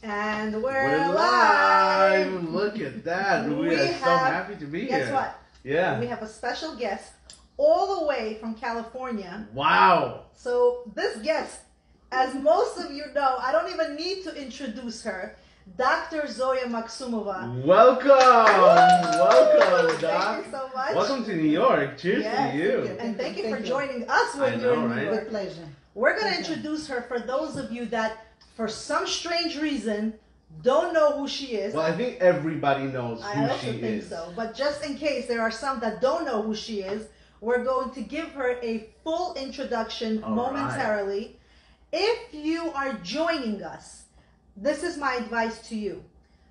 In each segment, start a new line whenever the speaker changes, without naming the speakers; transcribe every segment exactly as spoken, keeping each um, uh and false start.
And we're,
We're
live.
live! Look at that. We,
We
are so
have-
happy to be
Guess
here.
what?
Yeah.
We have a special guest all the way from California.
Wow.
So this guest, as most of you know, I don't even need to introduce her, Doctor Zoya Maksumova.
Welcome. Welcome, Doc.
Thank you so much.
Welcome to New York. Cheers
Yes,
to you.
And thank you
Thank
for
you.
joining us when
I
you're
know,
in New
right?
York.
With pleasure.
We're going to
Thank you.
introduce her for those of you that, for some strange reason, don't know who she is.
Well, I think everybody knows
I
who
also
she
think
is.
so. But just in case there are some that don't know who she is, we're going to give her a full introduction
All
momentarily. If you are joining us, this is my advice to you.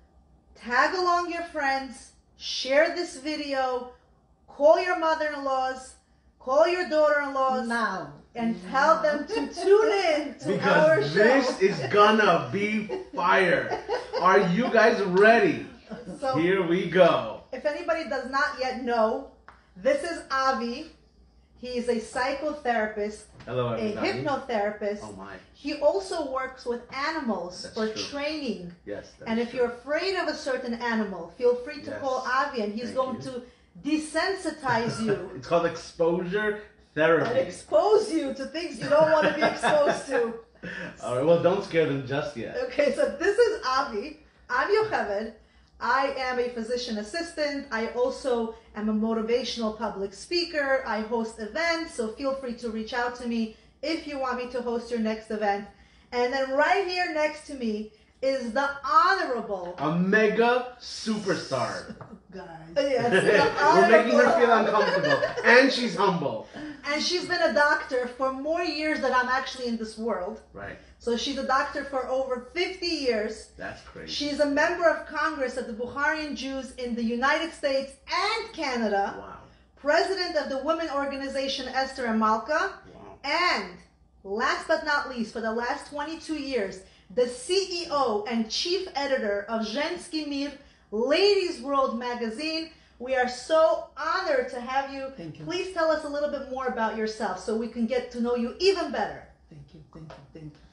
Tag along your friends, share this video, call your mother-in-laws, call your daughter-in-laws,
Now.
and tell
Now.
them to tune in to our
Because
show.
this is gonna be fire. Are you guys ready?
So,
Here we go.
if anybody does not yet know, this is Avi. He is a psychotherapist,
Hello,
a
everybody.
hypnotherapist.
Oh my.
He also works with animals
That's
for
true.
training.
Yes. That's
And if
true.
you're afraid of a certain animal, feel free to
Yes.
call Avi and he's
Thank
going
you.
to desensitize you
It's called exposure
and
therapy.
expose you to things you don't want to be exposed to.
All right. Well, don't scare them just yet.
Okay, so this is Avi. I'm Yocheved. I am a physician assistant. I also am a motivational public speaker. I host events, so feel free to reach out to me if you want me to host your next event. And then right here next to me is the honorable.
A mega superstar.
Guys.
Yes, the
We're making her feel
honorable-
uncomfortable. And she's humble.
And she's been a doctor for more years than I'm actually in this world.
Right.
So she's a doctor for over fifty years.
That's crazy.
She's a member of Congress of the Bukharian Jews in the United States and Canada,
Wow.
president of the women organization Esther and Malka,
Wow.
and last but not least, for the last twenty-two years, the C E O and chief editor of Zhensky Mir, Ladies World magazine. We are so honored to have you.
Thank you.
Please tell us a little bit more about yourself so we can get to know you even better.
Thank you, thank you, thank you.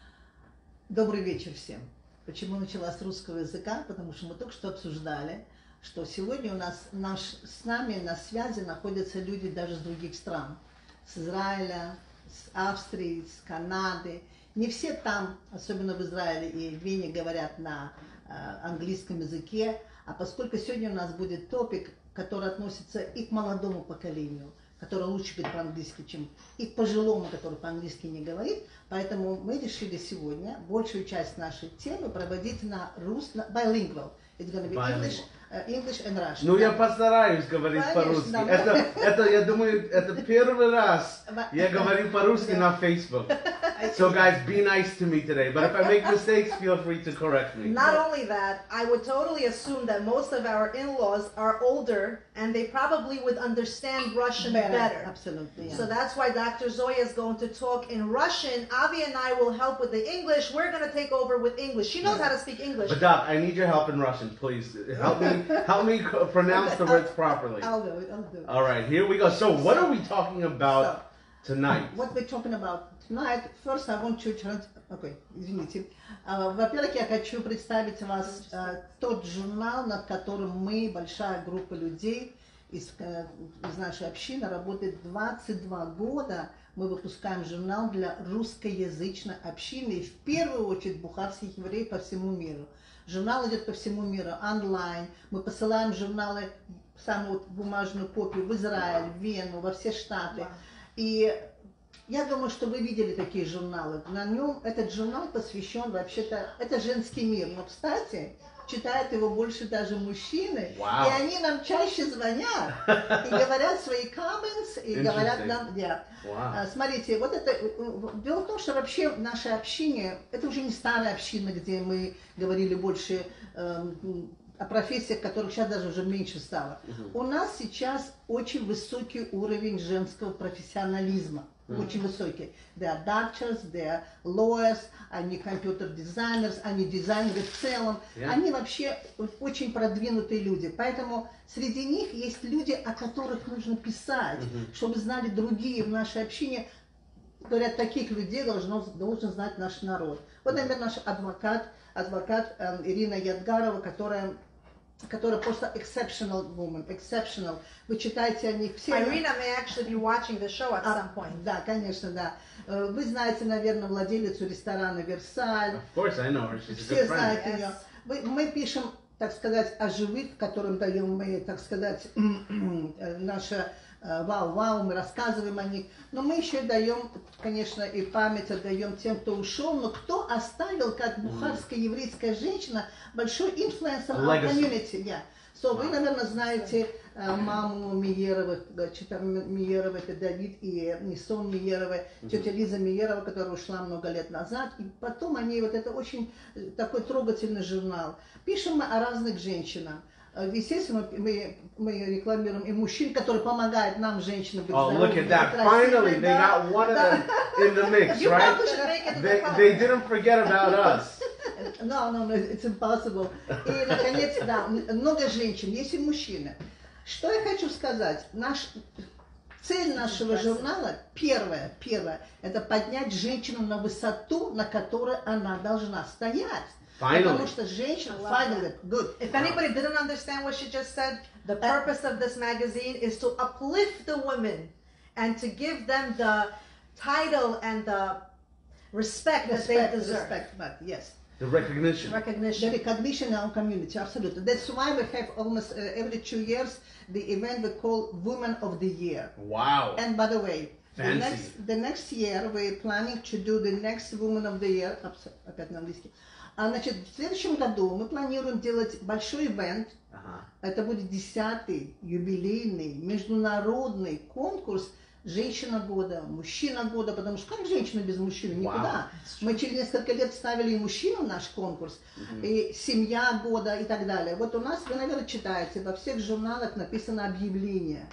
Добрый вечер всем. Почему начала с русского языка? Потому что мы только что обсуждали, что сегодня у нас наш, с нами на связи находятся люди даже с других стран. С Израиля, с Австрии, с Канады. Не все там, особенно в Израиле и в Вене, говорят на э, английском языке. А поскольку сегодня у нас будет топик, который относится и к молодому поколению, который лучше говорит по-английски, чем и к пожилому, который по-английски не говорит, поэтому мы решили сегодня большую часть нашей темы проводить на русском, bilingual. It's going to be English, uh, English and Russian.
Ну, я постараюсь говорить
Конечно,
по-русски.
да.
Это, это, я думаю, это первый раз я говорю по-русски
Да.
на Facebook. So guys, be nice to me today. But if I make mistakes, feel free to correct me.
Not only that, I would totally assume that most of our in-laws are older and they probably would understand Russian better.
Absolutely. Yeah.
So that's why Doctor Zoya is going to talk in Russian. Avi and I will help with the English. We're going to take over with English. She knows how to speak English.
But Doc, I need your help in Russian, please. Help me, help me co- pronounce the words properly.
I'll do it, I'll do it.
All right, here we go. So, what are we talking about tonight?
What we're talking about tonight, first I want to trans... Okay, извините. Uh, Во-первых, я хочу представить вас uh, тот журнал, над которым мы, большая группа людей из, uh, из нашей общины, работает двадцать два года. Мы выпускаем журнал для русскоязычной общины и в первую очередь бухарских евреев по всему миру. Журнал идет по всему миру, онлайн. Мы посылаем журналы, самую бумажную копию в Израиль, в Вену, во все штаты. И я думаю, что вы видели такие журналы. На нем этот журнал посвящен вообще-то, это женский мир. Но, кстати, читают его больше даже мужчины.
Wow.
И они нам чаще звонят и говорят свои comments, и говорят нам, yeah.
Wow.
Смотрите, вот это, дело в том, что вообще наше общение, это уже не старая община, где мы говорили больше эм, о профессиях, которых сейчас даже уже меньше стало. Uh-huh. У нас сейчас очень высокий уровень женского профессионализма. Uh-huh. Очень высокий. They are doctors, they are lawyers, они компьютер designers, они дизайнеры в целом. Yeah. Они вообще очень продвинутые люди. Поэтому среди них есть люди, о которых нужно писать, uh-huh. чтобы знали другие в нашей общине. говорят, таких людей должно, должен знать наш народ. Вот, например, наш адвокат, адвокат э, Ирина Ядгарова, которая, которая просто exceptional woman, exceptional. Вы читаете о них все.
Irina may actually be watching the show at some point.
Да, конечно, да. Вы знаете, наверное, владелицу ресторана «Версаль».
Of course I know her. She's a
Все
good
знают
friend.
ее. Мы, мы пишем, так сказать, о живых, которым даем мы, так сказать, наше вау-вау, мы рассказываем о них. Но мы еще даем, конечно, и память отдаем тем, кто ушел, но кто оставил, как бухарская еврейская женщина, большой инфлюенс на комьюнити. Yeah. So, вы, наверное, знаете э, маму Миеровых, чита Миеровой, это Давид и Нисон Миеровой, тетя Лиза Миерова, которая ушла много лет назад. И потом они, вот это очень такой трогательный журнал. Пишем мы о разных женщинах. Естественно, мы, мы рекламируем и мужчин, которые помогают нам, женщинам, быть
Oh,
здоровыми,
look at that.
красивыми,
Finally, they
да.
got one of them in the mix,
You
right?
probably should make it to the
They,
cover.
they didn't forget about us.
No, no, no, it's impossible. И, наконец, да, много женщин, есть и мужчины. Что я хочу сказать? Наш, цель нашего журнала, первое, первое, это поднять женщину на высоту, на которой она должна стоять.
Finally.
Потому что женщина, finally, good.
If anybody didn't understand what she just said, the purpose of this magazine is to uplift the women and to give them the title and the respect, that they
Respect,
deserve.
respect, but yes.
The recognition.
The
Recognition.
recognition in our community, absolutely. That's why we have almost uh, every two years the event we call Women of the Year.
Wow.
And by the way, the
Fancy.
next, the next year we're planning to do the next Women of the Year. Опять на английский. А, значит, в следующем году мы планируем делать большой ивент.
Uh-huh.
Это будет десятый юбилейный международный конкурс «Женщина года», «Мужчина года», потому что как женщина без мужчины? Никуда.
Wow.
Мы через несколько лет ставили и мужчину в наш конкурс, mm-hmm. и «Семья года» и так далее. Вот у нас, вы, наверное, читаете, во всех журналах написано объявление.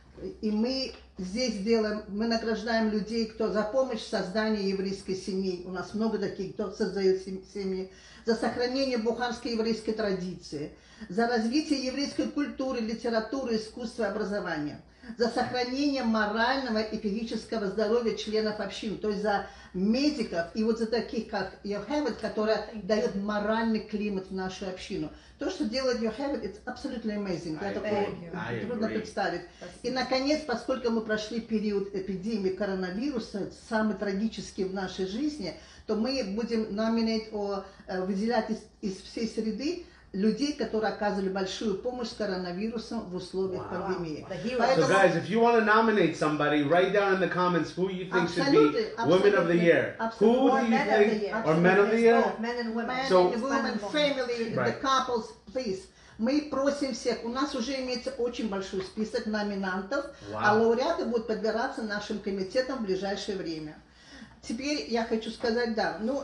И мы здесь делаем, мы награждаем людей, кто за помощь в создании еврейской семьи. У нас много таких, кто создает семьи. За сохранение бухарской еврейской традиции. За развитие еврейской культуры, литературы, искусства и образования. За сохранение морального и физического здоровья членов общины. То есть за медиков и вот за таких, как Йохевед, которая дает моральный климат в нашу общину. То, что делает Йохевед, it's absolutely amazing.
I
Это
agree.
трудно
I agree.
представить. И, наконец, поскольку мы прошли период эпидемии коронавируса, самый трагический в нашей жизни, то мы будем номинировать, о, выделять из, из всей среды людей, которые оказывали большую помощь с коронавирусом в условиях
Wow.
пандемии.
So guys, if you want to nominate somebody, write down in the comments who you think should be
Absolutely,
Women of the
absolutely,
Year.
absolutely.
Who
Or
do you
men of the
think,
year.
or Men of the Year?
Both, men and women.
Men
So-
and women, family,
Right.
the couples, please. Мы просим всех, у нас уже имеется очень большой список номинантов,
Wow.
а лауреаты будут подбираться нашим комитетом в ближайшее время. Теперь я хочу сказать, да, ну,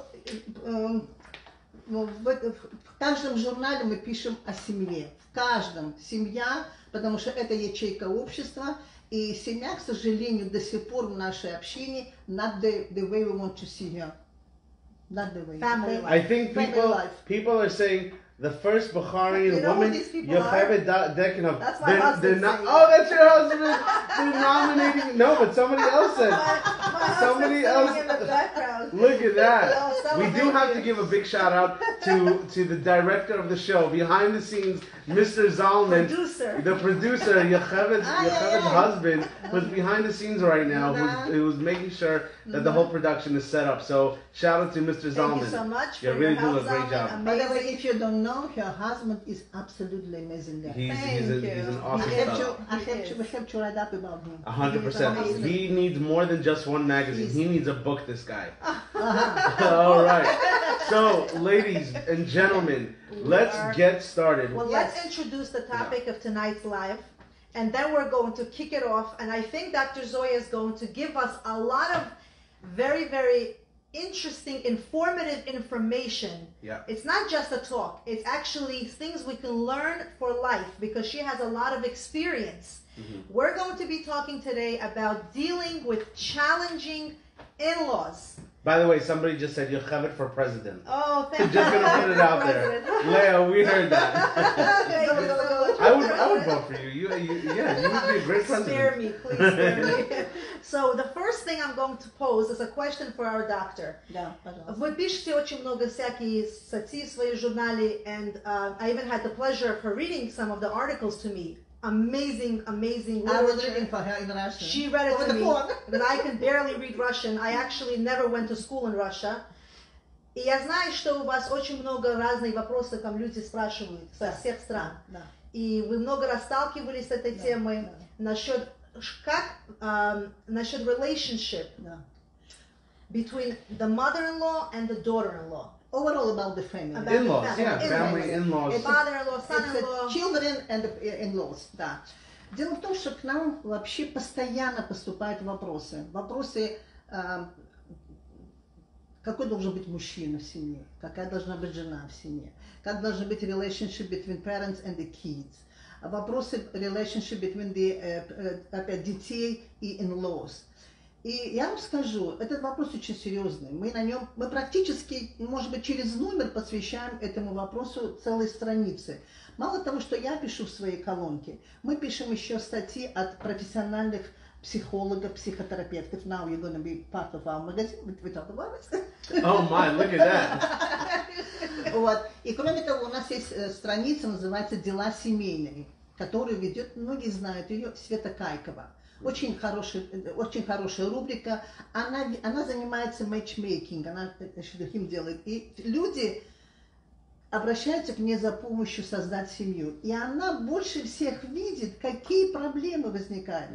э, в, в каждом журнале мы пишем о семье, в каждом семья, потому что это ячейка общества, и семья, к сожалению, до сих пор в нашей общине not the, the way we want to see her. Not the way.
Family
Okay?
I think
Family
people
life.
people are saying the first Bukharian
You know who
woman,
these people are?
Yocheved Dekinov.
That's my
they're,
husband
they're not,
saying
oh, that's your husband. They're nominating. No, but somebody else said.
My
Somebody
husband's
else-
sitting in the background.
Look at that.
Oh,
We do
celebrate
have
you.
to give a big shout out to to the director of the show, behind the scenes, Mister Zalman.
Producer.
The producer, Yocheved's,
Ah, yeah,
Yocheved's
yeah.
husband, who's behind the scenes right now, who's, who's making sure that the whole production is set up. So shout out to Mister
Thank
Zalman.
you so much
You
for
really
your
do a
help,
great
Zalman.
job.
By the way,
Amazing.
if you don't know, her husband is absolutely amazing guy.
He's,
Thank
he's, a,
you.
he's an
I
awesome
have
fellow.
to, I
He
have to,
is.
we have to write up about him.
A hundred
He is
percent.
amazing.
He needs more than just one magazine.
He's-
He needs a book, this guy.
Uh-huh.
All right. So, ladies and gentlemen, let's
are-
get started.
Well,
Yes.
let's introduce the topic of tonight's live, and then we're going to kick it off. And I think Doctor Zoya is going to give us a lot of very, very interesting, informative information.
Yeah.
It's not just a talk, it's actually things we can learn for life because she has a lot of experience. We're going to be talking today about dealing with challenging in-laws.
By the way, somebody just said Yocheved for president.
Oh, thank
Just
you.
gonna put it out there. Leo, we heard that.
Thank you so much.
I would, I would vote for you. You, you, yeah, you would be a great
Spare
president.
me, please spare me. So the first thing I'm going to pose is a question for our doctor.
Да, пожалуйста.
Вы пишете очень много всякие статьи в своей журнале, and uh, I even had the pleasure of her reading some of the articles to me. Amazing, amazing
I was
literature.
reading for her in Russian.
She read it
Over
to
the
me,
phone.
but I can barely read Russian. I actually never went to school in Russia. И я знаю, что у вас очень много разных вопросов, там люди спрашивают со всех стран.
Да.
И вы много раз сталкивались с этой
Да,
темой.
да.
Насчет, как, um, насчет relationship
Да.
between the mother-in-law and the daughter-in-law.
Overall about the family.
About
In-laws,
family.
yeah, family,
In-laws.
in-laws.
It's
Father-in-law,
It's
son-in-law.
a children and the in-laws, да. Дело в том, что к нам вообще постоянно поступают вопросы. Вопросы, э, какой должен быть мужчина в семье, какая должна быть жена в семье, как должен быть relationship between parents and the kids. Вопросы relationship between the, э, опять, детей и in-laws. И я вам скажу, этот вопрос очень серьезный. Мы на нем, мы практически, может быть, через номер посвящаем этому вопросу целой страницы. Мало того, что я пишу в своей колонке, мы пишем еще статьи от профессиональных психологов, психотерапевтов. Now you're going to be part of our magazine. We talk about it.
Oh my, look at that.
Вот. И кроме того, у нас есть страница, называется «Дела семейные», которую ведет, многие знают ее, Света Кайкова. Очень хорошая, очень хорошая рубрика. Она, она занимается matchmaking, она таким делает. И люди обращаются к ней за помощью создать семью. И она больше всех видит, какие проблемы возникают.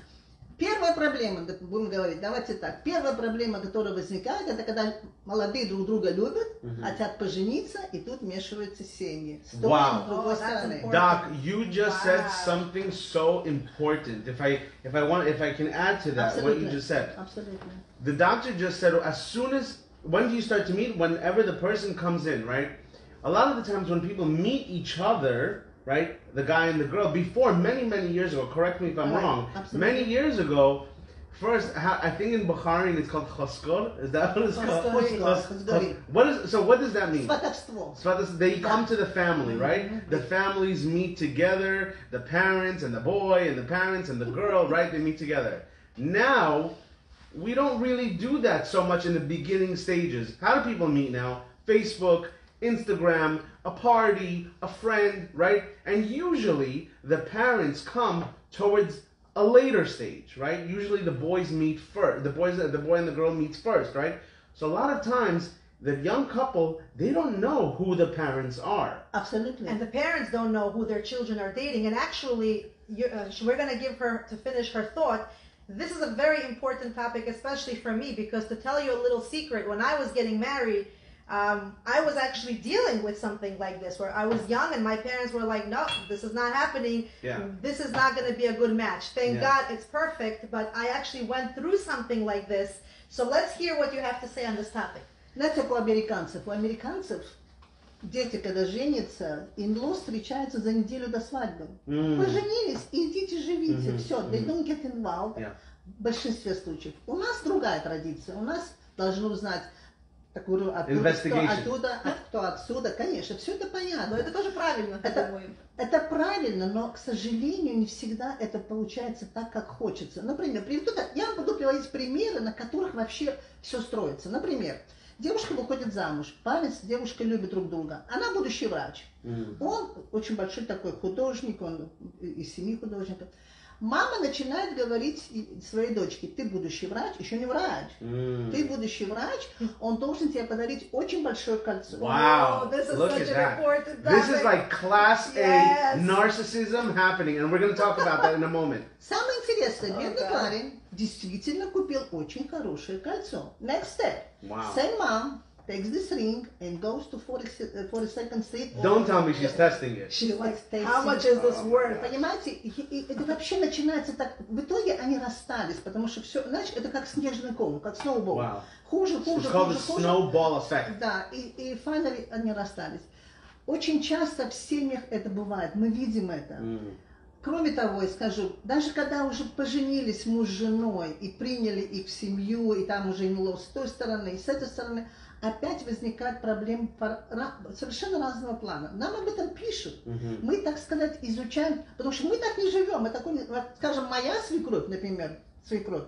Первая проблема, будем говорить, давайте так. Первая проблема, которая возникает, это когда молодые друг друга любят, mm-hmm. хотят пожениться, и тут вмешиваются семьи.
Wow.
Oh,
Doc, you just
wow.
said something so important. If I if I want if I can add to that,
Absolutely.
what you just said.
Absolutely.
The doctor just said as soon as when do you start to meet? Whenever the person comes in, right? A lot of the times when people meet each other, right, the guy and the girl, before many, many years ago, correct me if I'm
Right.
wrong,
Absolutely.
many years ago, first, I think in Bukharian it's called choskor. Is that what it's called?
Choskor,
Chos-
choskor.
What is, so what does that mean?
Сватовство.
So they come
Yeah.
to the family, right?
Mhm.
The families meet together, the parents and the boy and the parents and the girl, right? They meet together. Now, we don't really do that so much in the beginning stages. How do people meet now? Facebook, Instagram, a party, a friend, right? And usually the parents come towards a later stage, right? Usually the boys meet first. The boys, the boy and the girl meets first, right? So a lot of times the young couple, they don't know who the parents are.
Absolutely.
And the parents don't know who their children are dating. And actually, you, uh, we're going to give her, to finish her thought, this is a very important topic, especially for me, because to tell you a little secret, when I was getting married, um, I was actually dealing with something like this, where I was young and my parents were like, no, this is not happening.
Yeah.
This is not going to be a good match. Thank
Yeah.
God it's perfect, but I actually went through something like this. So let's hear what you have to say on this topic.
Знаете, как у американцев? У американцев дети, когда женятся, in-law встречаются за неделю до свадьбы.
Mm.
Поженились, идите живите.
Mm-hmm.
Все, they don't get involved.
Yeah.
В большинстве случаев. У нас другая традиция. У нас должны узнать такую, откуда, кто оттуда, от, кто отсюда. Конечно, все это понятно.
Но это тоже правильно, я
Это,
думаю.
это правильно, но, к сожалению, не всегда это получается так, как хочется. Например, приведу, я вам буду приводить примеры, на которых вообще все строится. Например, девушка выходит замуж, парень с девушкой любят друг друга. Она будущий врач. Mm. Он очень большой такой художник, он из семьи художников. Мама начинает говорить своей дочке: ты будущий врач, еще не врач. Mm. Ты будущий врач, он должен тебе подарить очень большое кольцо.
Wow,
this is
look
such
at
an
that.
important
This
topic.
is like class
Yes.
A narcissism happening, and we're going to talk about that in a moment.
Самое интересное,
Oh,
бедный
God.
парень действительно купил очень хорошее кольцо. Next step.
Wow.
Same mom takes this ring and goes to forty-second Street.
Don't tell me she's testing it.
She's like,
Tasting.
how much is this worth?
Понимаете, и, и это вообще начинается так. В итоге они расстались, потому что все, знаешь, это как снежный ком, как сноубол.
Wow.
Хуже,
It's
хуже,
called
хуже,
the
хуже.
snowball effect.
Да, и, и finally они расстались. Очень часто в семьях это бывает, мы видим это.
Mm.
Кроме того, я скажу, даже когда уже поженились муж с женой и приняли их в семью, и там уже in-law с той стороны, и с этой стороны, опять возникают проблемы совершенно разного плана. Нам об этом пишут. Mm-hmm. Мы, так сказать, изучаем, потому что мы так не живем. Мы такой, скажем, моя свекровь, например, свекровь,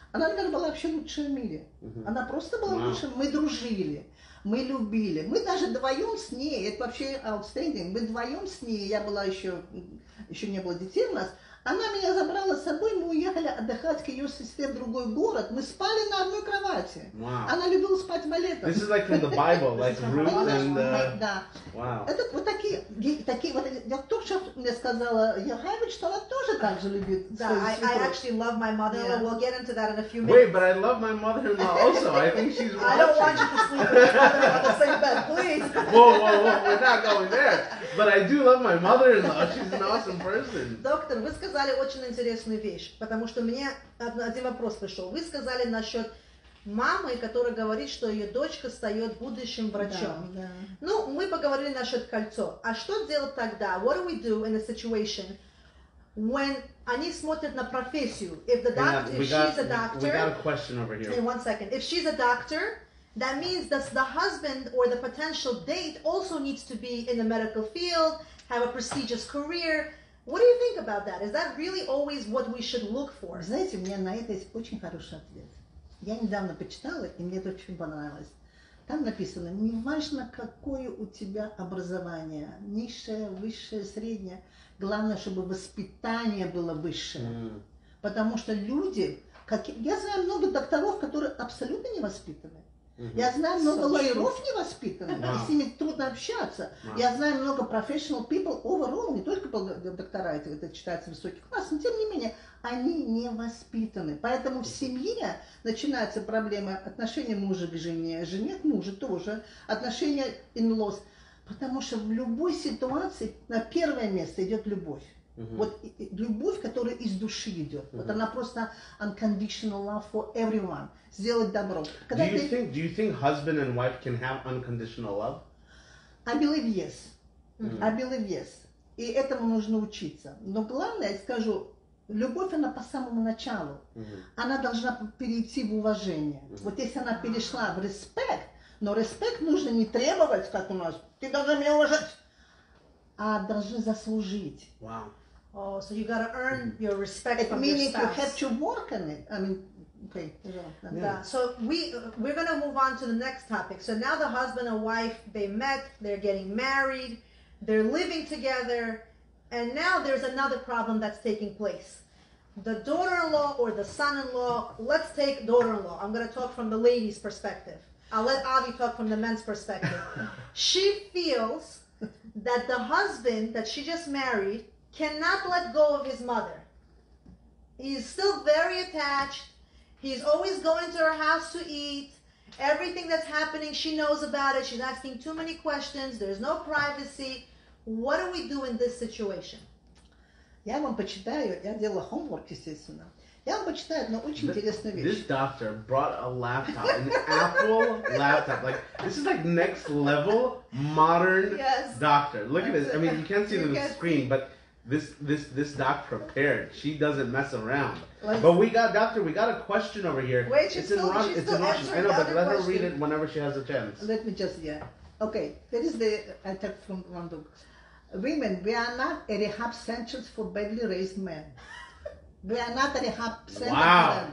Она, наверное, была вообще лучшая в мире. Uh-huh. Она просто была wow. лучшей. Мы дружили, мы любили. Мы даже вдвоем с ней, это вообще outstanding, мы вдвоем с ней, я была еще, еще не было детей у нас, она меня забрала с собой, мы уехали отдыхать к ее сестре в другой город. Мы спали на одной кровати.
Wow.
Она любила спать валетом.
This is like from the Bible, like Ruth and... Uh...
Да.
Wow.
Это вот такие, такие вот, я только что мне сказала, Яхавич, что она тоже так же любит.
Да, I, I actually love my mother-in-law. Yeah. We'll get into that in a few minutes.
Wait, but I love my mother-in-law also. I think she's watching.
I don't want you to sleep with your mother on the same bed, please.
Whoa, whoa, whoa, we're not going there. But I do love my mother-in-law. She's an awesome person.
Доктор, вы сказали очень интересную вещь, потому что мне один вопрос пришел. Вы сказали насчет мамы, которая говорит, что ее дочка стает будущим врачом.
Да, да.
Ну, мы поговорили насчет кольцо. А что делать тогда? What do we do in a situation when они смотрят на профессию? If the doctor, if
got,
she's a doctor,
we got a question over here.
In one second. If she's a doctor, that means that the husband or the potential date also needs to be in the medical field, have a prestigious career. What do you think about that? Is that really always what we should look for?
Знаете, у меня на это есть очень хороший ответ. Я недавно почитала, и мне это очень понравилось. Там написано, неважно, какое у тебя образование, низшее, высшее, среднее, главное, чтобы воспитание было высшее. Mm. Потому что люди, как... я знаю много докторов, которые абсолютно не воспитаны. Mm-hmm. Я знаю много лоеров невоспитанных, wow. и с ними трудно общаться. Wow. Я знаю много professional people overall, не только доктора, это, это читается высокий класс, но тем не менее, они не воспитаны. Поэтому в семье начинаются проблемы отношения мужа к жене, жене к мужу тоже, отношения in-laws. Потому что в любой ситуации на первое место идет любовь. Mm-hmm. Вот любовь, которая из души идет. Mm-hmm. Вот она просто unconditional love for everyone. Сделать добро.
Do you, ты... think, do you think husband and wife can have unconditional love?
I believe yes. Mm-hmm. I believe yes. И этому нужно учиться. Но главное, я скажу, любовь, она по самому началу. Mm-hmm. Она должна перейти в уважение. Mm-hmm. Вот если она перешла в респект, но респект нужно не требовать, как у нас. Ты должна меня уважать. А должны заслужить.
Wow.
Oh, so you gotta earn your respect
it
from your spouse.
Meaning you have to work on it. I mean, okay.
Yeah. Yeah. So we we're gonna move on to the next topic. So now the husband and wife, they met, they're getting married, they're living together, and now there's another problem that's taking place. The daughter-in-law or the son-in-law. Let's take daughter-in-law. I'm gonna talk from the lady's perspective. I'll let Avi talk from the men's perspective. She feels that the husband that she just married cannot let go of his mother. He's still very attached. He's always going to her house to eat. Everything that's happening, she knows about it. She's asking too many questions. There's no privacy. What do we do in this situation?
Я вам почитаю, я делала homework, естественно. Я вам почитаю одну очень интересную вещь.
This doctor brought a laptop, an Apple laptop. Like, this is like next level modern
yes.
doctor. Look at this. I mean, you can't see it on the screen, but this this this doc prepared. She doesn't mess around. Let's but we got, doctor, we got a question over here.
Wait,
it's
still,
in Russian. It's in Russian. I know, but let her read it whenever she has a chance.
Let me just, yeah. Okay, here is the attack from one book. Women, we are not a rehab centers for badly raised men. We are not a rehab center
wow.
for them.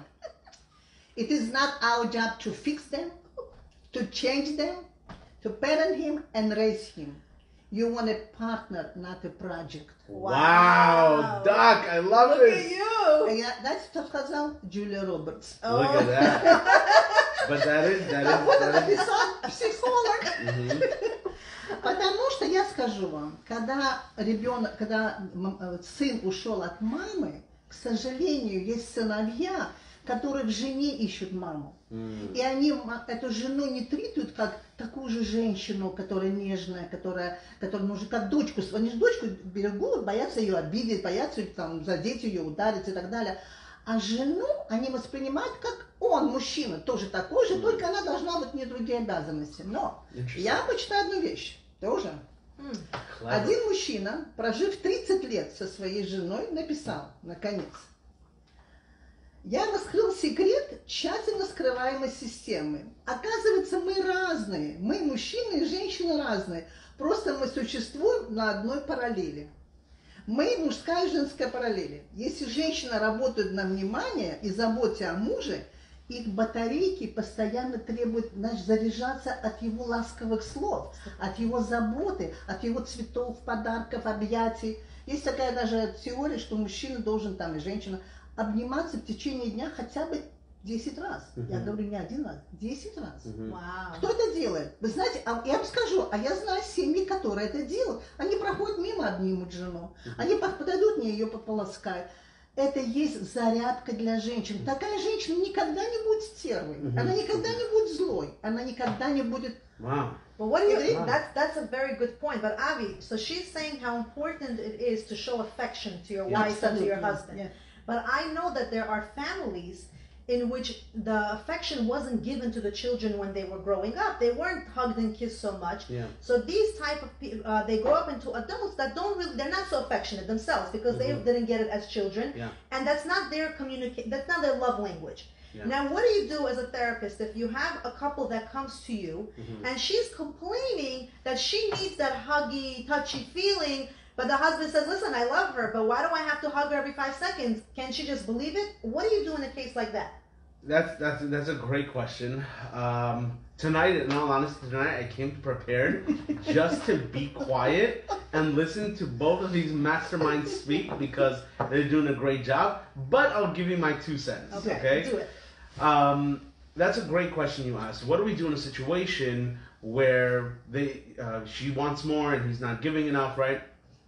It is not our job to fix them, to change them, to parent him and raise him. You want a partner, not a project.
Wow, wow. Doc, I love
Look
it.
Look at you.
Yeah, that's what сказал Julia Roberts.
Oh. Look at that. But that is, that is,
Вот
that is.
написал психолог. Mm-hmm. Потому что я скажу вам, когда ребенок, когда сын ушел от мамы, к сожалению, есть сыновья, которые в жене ищут маму. Mm. И они эту жену не тритуют как такую же женщину, которая нежная, которая, которая нужна, как дочку. Они же дочку берегут, боятся ее обидеть, боятся там, задеть ее, ударить и так далее. А жену они воспринимают как он, мужчина, тоже такой же, mm. только она должна вот не другие обязанности. Но я почитаю одну вещь тоже. Mm. Один мужчина, прожив тридцать лет со своей женой, написал, наконец, я раскрыл секрет тщательно скрываемой системы. Оказывается, мы разные. Мы, мужчины и женщины, разные. Просто мы существуем на одной параллели. Мы мужская и женская параллели. Если женщина работает на внимание и заботе о муже, их батарейки постоянно требуют, знаешь, заряжаться от его ласковых слов, от его заботы, от его цветов, подарков, объятий. Есть такая даже теория, что мужчина должен, там и женщина, обниматься в течение дня хотя бы десять раз. Uh-huh. Я говорю не один раз, десять раз.
Uh-huh. Wow.
Кто это делает? Вы знаете, а я вам скажу, а я знаю семьи, которые это делают. Они проходят мимо, обнимут жену. Uh-huh. Они подойдут, не ее пополоскают. Это есть зарядка для женщин. Такая женщина никогда не будет стервой. Uh-huh. Она никогда не будет злой. Она никогда не будет...
Wow.
But what do you think? Wow. That's, that's a very good point. But Avi, so she's saying how important it is to show affection to your
Yeah.
wife and to your
Absolutely.
husband.
Yeah.
But I know that there are families in which the affection wasn't given to the children when they were growing up. They weren't hugged and kissed so much.
Yeah.
So these type of people, uh, they grow up into adults that don't really, they're not so affectionate themselves because
Mm-hmm.
they didn't get it as children.
Yeah.
And that's not their communicate, that's not their love language.
Yeah.
Now, what do you do as a therapist if you have a couple that comes to you
Mm-hmm.
and she's complaining that she needs that huggy, touchy feeling, but the husband says, listen, I love her, but why do I have to hug her every five seconds? Can she just believe it? What do you do in a case like that?
That's that's that's a great question. Um, tonight, in all honesty, tonight I came prepared just to be quiet and listen to both of these masterminds speak because they're doing a great job. But I'll give you my two cents.
Okay,
Okay.
do it.
Um, that's a great question you asked. What do we do in a situation where they uh, she wants more and he's not giving enough, right?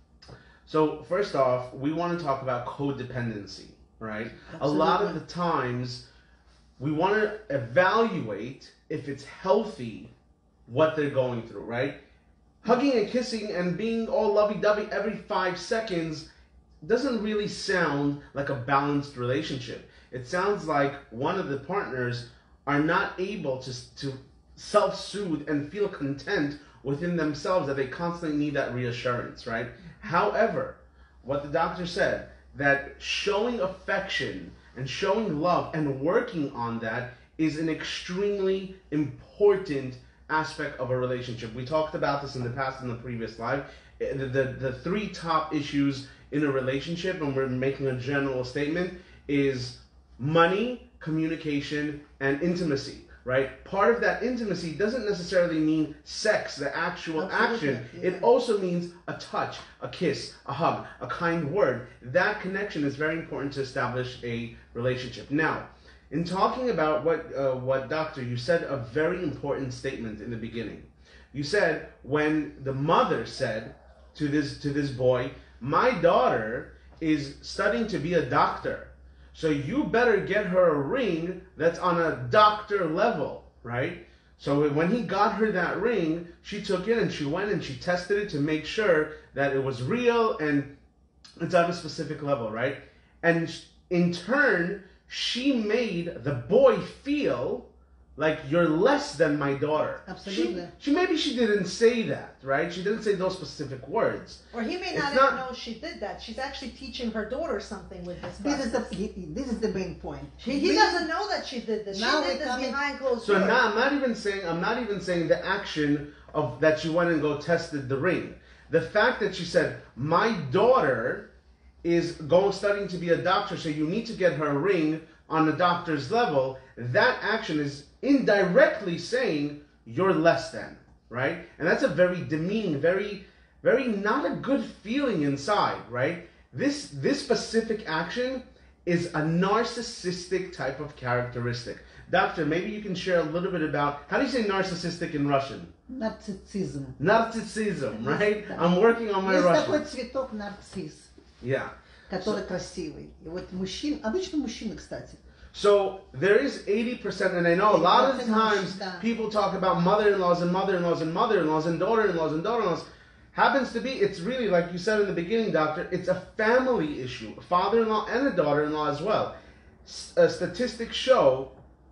So first off, we want to talk about codependency, right?
Absolutely.
A lot of the times we want to evaluate if it's healthy what they're going through, right? Hugging and kissing and being all lovey-dovey every five seconds doesn't really sound like a balanced relationship. It sounds like one of the partners are not able to, to self-soothe and feel content within themselves, that they constantly need that reassurance, right? However, what the doctor said, that showing affection and showing love and working on that is an extremely important aspect of a relationship. We talked about this in the past in the previous live. The, the, the three top issues in a relationship, and we're making a general statement, is money, communication, and intimacy, right? Part of that intimacy doesn't necessarily mean sex, the actual
Absolutely,
action.
yeah.
It also means a touch, a kiss, a hug, a kind word. That connection is very important to establish a relationship. Now, in talking about what, uh, what doctor, you said a very important statement in the beginning. You said when the mother said to this, to this boy, my daughter is studying to be a doctor, so you better get her a ring that's on a doctor level, right? So when he got her that ring, she took it and she went and she tested it to make sure that it was real and it's on a specific level, right? And in turn, she made the boy feel like you're less than my daughter.
Absolutely.
She, she maybe she didn't say that, right? She didn't say those specific words.
Or he may
It's
not,
not-
even know she did that. She's actually teaching her daughter something with this
This is the
process.
he- this is the main point.
He, he doesn't know that she did this.
Now
She
we're
did this
coming-
behind closed
So
doors.
now I'm not even saying I'm not even saying the action of that she went and go tested the ring. The fact that she said, my daughter is going studying to be a doctor, so you need to get her a ring on the doctor's level, that action is indirectly saying you're less than, right? And that's a very demeaning, very, very not a good feeling inside, right? This this specific action is a narcissistic type of characteristic. Doctor, maybe you can share a little bit about, how do you say narcissistic in Russian?
Нарциссизм.
Narcissism, right?
Да.
I'm working on my
Есть
Russian.
такой цветок нарцисс,
Yeah.
который красивый. И вот мужчин, обычно мужчины, кстати.
So there is eighty percent, and I know a lot of the times
Да.
people talk about mother-in-laws and mother-in-laws and mother-in-laws and daughter-in-laws and daughter-in-laws. Happens to be, it's really, like you said in the beginning, doctor, it's a family issue. A father-in-law and a daughter-in-law as well. S- uh, statistics show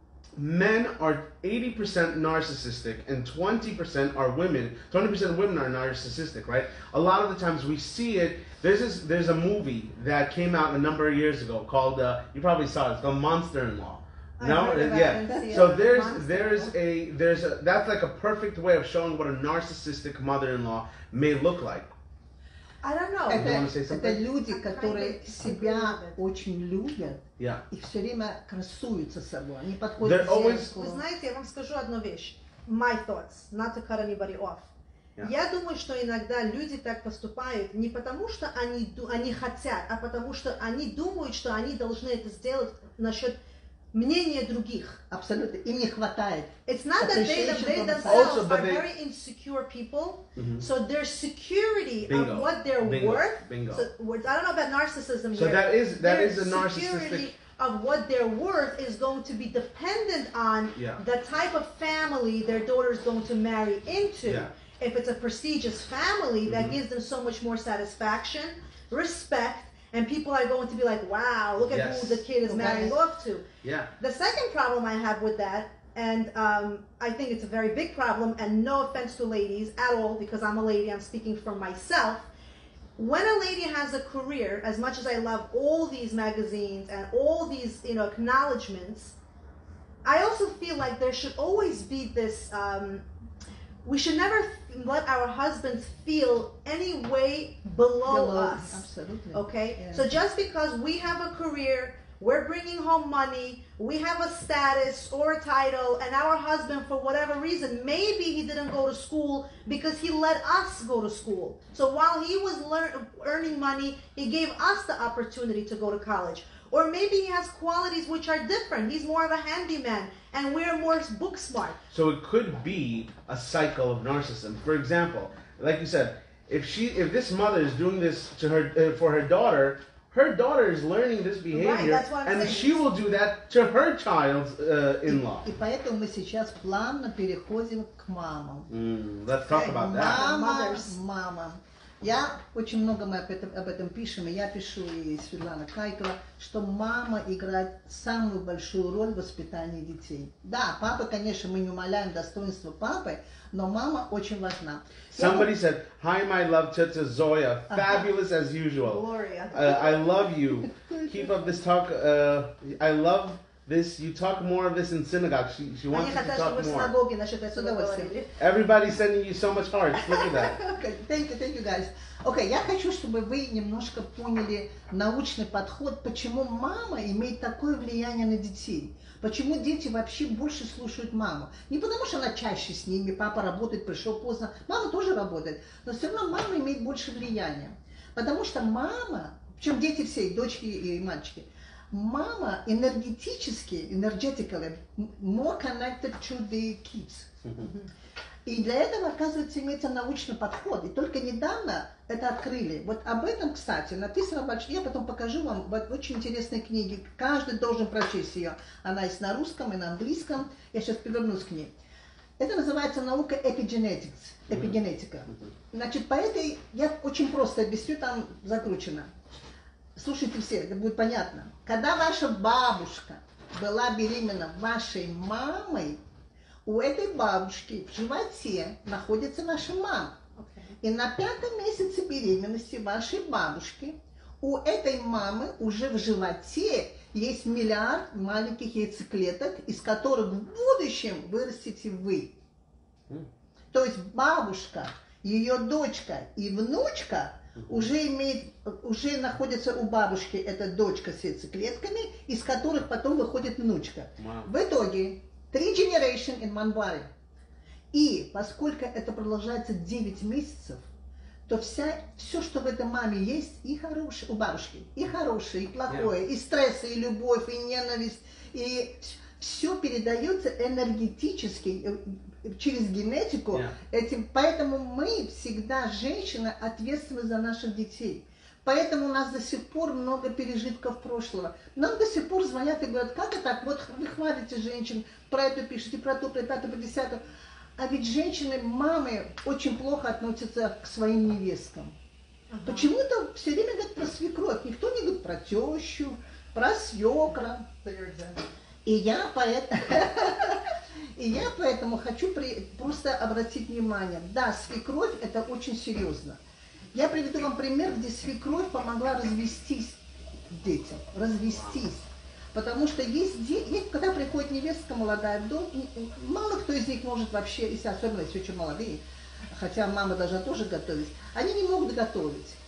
men are eighty percent narcissistic and twenty percent are women. twenty percent of women are narcissistic, right? A lot of the times we see it. There's this, there's a movie that came out a number of years ago called, uh, you probably saw it, it's called Monster-in-Law.
I
No,
heard about
yeah.
it, I didn't see
So
it.
there's
Monster-in-Law.
there's a there's a that's like a perfect way of showing what a narcissistic mother-in-law may look like.
I don't know.
Это,
You wanna say
это
something?
люди,
I
которые
kind of
себя
agree with it.
очень любят
Yeah.
и все время красуются собой. Они подходят
They're
к
always-
зеркалу.
Вы знаете, я вам скажу одну вещь. My thoughts, not to cut anybody off.
Yeah.
Я думаю, что иногда люди так поступают не потому, что они, ду- они хотят, а потому что они думают, что они должны это сделать насчет мнения других.
Абсолютно. Им не хватает.
It's not that they,
Appreciation
they
from
themselves
Also, but
are
they-
very insecure people,
Mhm.
so their security
Bingo.
of what they're
Bingo.
worth.
Bingo.
So, words- I don't know about narcissism
So
here.
that is that
Their
is a narcissistic.
security of what they're worth is going to be dependent on
Yeah.
the type of family their daughter is going to marry into.
Yeah.
If it's a prestigious family, that
Mhm.
gives them so much more satisfaction, respect, and people are going to be like, wow, look at
Yes.
who the kid is
Okay.
marrying off to.
Yeah.
The second problem I have with that, and um, I think it's a very big problem, and no offense to ladies at all, because I'm a lady, I'm speaking for myself. When a lady has a career, as much as I love all these magazines and all these, you know, acknowledgments, I also feel like there should always be this, um, we should never let our husbands feel any way below,
Below.
us.
Absolutely.
Okay?
Yeah.
So just because we have a career, we're bringing home money, we have a status or a title, and our husband, for whatever reason, maybe he didn't go to school because he let us go to school. So while he was lear- earning money, he gave us the opportunity to go to college. Or maybe he has qualities which are different. He's more of a handyman, and we're more book smart.
So it could be a cycle of narcissism. For example, like you said, if she, if this mother is doing this to her uh, for her daughter, her daughter is learning this behavior,
that's what I'm
and
saying.
she will do that to her child's uh, in-law.
И поэтому мы сейчас плавно переходим к мамам.
Mm, let's talk
Okay.
about that.
Мама,
Mothers.
мама. Я очень много мы об этом, об этом пишем, и я пишу, и Светлана Кайкова, что мама играет самую большую роль в воспитании детей. Да, папа, конечно, мы не умаляем достоинство папы, но мама очень важна. Я
Somebody said, "Hi, my love, Tata Zoya. Fabulous as usual.
Gloria.
Uh, I love you. Keep up this talk. Uh, I love this. You talk more of this in synagogue. She, she wants
Они
you to
хотят, чтобы
talk
в
more.
синагоге насчет этого
С удовольствием.
говорили.
Everybody's sending you so much hearts. Look at that.
Okay, thank you, thank you guys. Okay, я хочу, чтобы вы немножко поняли научный подход, почему мама имеет такое влияние на детей. Почему дети вообще больше слушают маму. Не потому, что она чаще с ними, папа работает, пришел поздно. Мама тоже работает, но все равно мама имеет больше влияния. Потому что мама, причем дети все, и дочки и мальчики, мама энергетически, energetically, more connected to the kids. И для этого, оказывается, имеется научный подход. И только недавно это открыли. Вот об этом, кстати, написано большое. Я потом покажу вам в очень интересной книге. Каждый должен прочесть ее. Она есть на русском и на английском. Я сейчас повернусь к ней. Это называется наука epigenetics, эпигенетика. Значит, по этой я очень просто объясню, там закручено. Слушайте все, это будет понятно. Когда ваша бабушка была беременна вашей мамой, у этой бабушки в животе находится ваша мама.
Okay.
И на пятом месяце беременности вашей бабушки у этой мамы уже в животе есть миллиард маленьких яйцеклеток, из которых в будущем вырастете вы. То есть бабушка, ее дочка и внучка уже имеет, уже находятся у бабушки, эта дочка с яйцеклетками, из которых потом выходит внучка.
Wow.
В итоге three generation in one body. И поскольку это продолжается девять месяцев, то вся, все, что в этой маме есть, и хорошее, у бабушки, и хорошее, и плохое, yeah. и стресс, и любовь, и ненависть, и все передается энергетически, через генетику.
Yeah.
Этим, поэтому мы всегда, женщины, ответственны за наших детей. Поэтому у нас до сих пор много пережитков прошлого. Нам до сих пор звонят и говорят, как это так, вот вы хвалите женщин, про это пишете, про то, про пятое, про десятое. А ведь женщины, мамы очень плохо относятся к своим невесткам. Uh-huh. Почему-то все время говорят про свекровь, никто не говорит про тещу, про свекра. И я поэтому, и я поэтому хочу при, просто обратить внимание, да, свекровь это очень серьезно. Я приведу вам пример, где свекровь помогла развестись детям, развестись. Потому что есть дети, когда приходит невестка молодая в дом, мало кто из них может вообще, если особенно если очень молодые, хотя мама должна тоже готовить, они не могут готовить.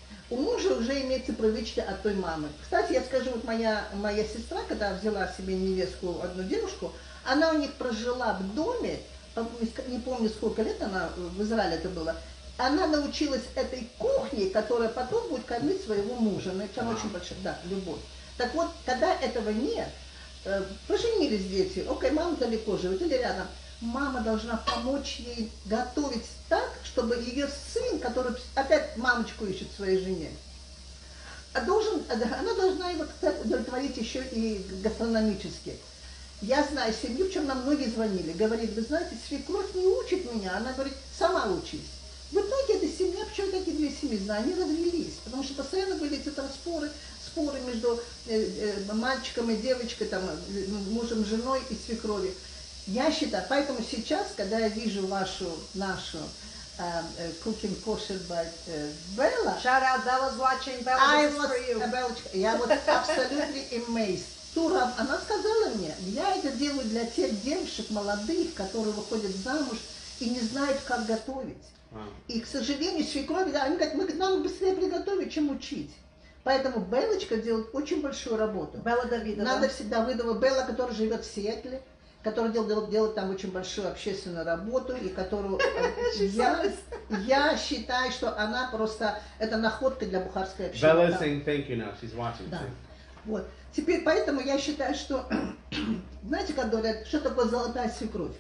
У мужа уже имеется привычка от той мамы. Кстати, я скажу, вот моя, моя сестра, когда взяла себе невестку, одну девушку, она у них прожила в доме, не помню сколько лет она, в Израиле это было, она научилась этой кухне, которая потом будет кормить своего мужа. Ну, это очень большая, да, любовь. Так вот, когда этого нет, э, поженились дети, окей, мама далеко живет или рядом, мама должна помочь ей готовить так, чтобы ее сын, который опять мамочку ищет своей жене, должен, она должна его, кстати, удовлетворить еще и гастрономически. Я знаю семью, в чем нам многие звонили, говорит, вы знаете, свекровь не учит меня, она говорит, сама учись. В итоге эта семья, почему такие две семьи, знаю, они развелись, потому что постоянно были эти там споры, споры между э, э, мальчиком и девочкой, там, мужем, женой и свекровью. Я считаю, поэтому сейчас, когда я вижу вашу, нашу uh, uh, cooking kosher by uh, Bella,
Shout out, Bella's watching. Bella,
I
this is
was,
for you.
uh, Белочка, я вот absolutely amazed. Тура, она сказала мне, я это делаю для тех девушек молодых, которые выходят замуж и не знают, как готовить. И, к сожалению, свекрови, да, они говорят, мы, нам быстрее приготовить, чем учить. Поэтому Белочка делает очень большую работу.
Белла Давидова.
Надо всегда Давидова, Белла, которая живет в Сиэтле, которая делает, делает там очень большую общественную работу, и которую я, я считаю, что она просто, это находка для бухарской общины.
Bella is saying thank you now, she's watching.
Да. Вот. Теперь, поэтому я считаю, что, знаете, как говорят, что такое золотая свекровь?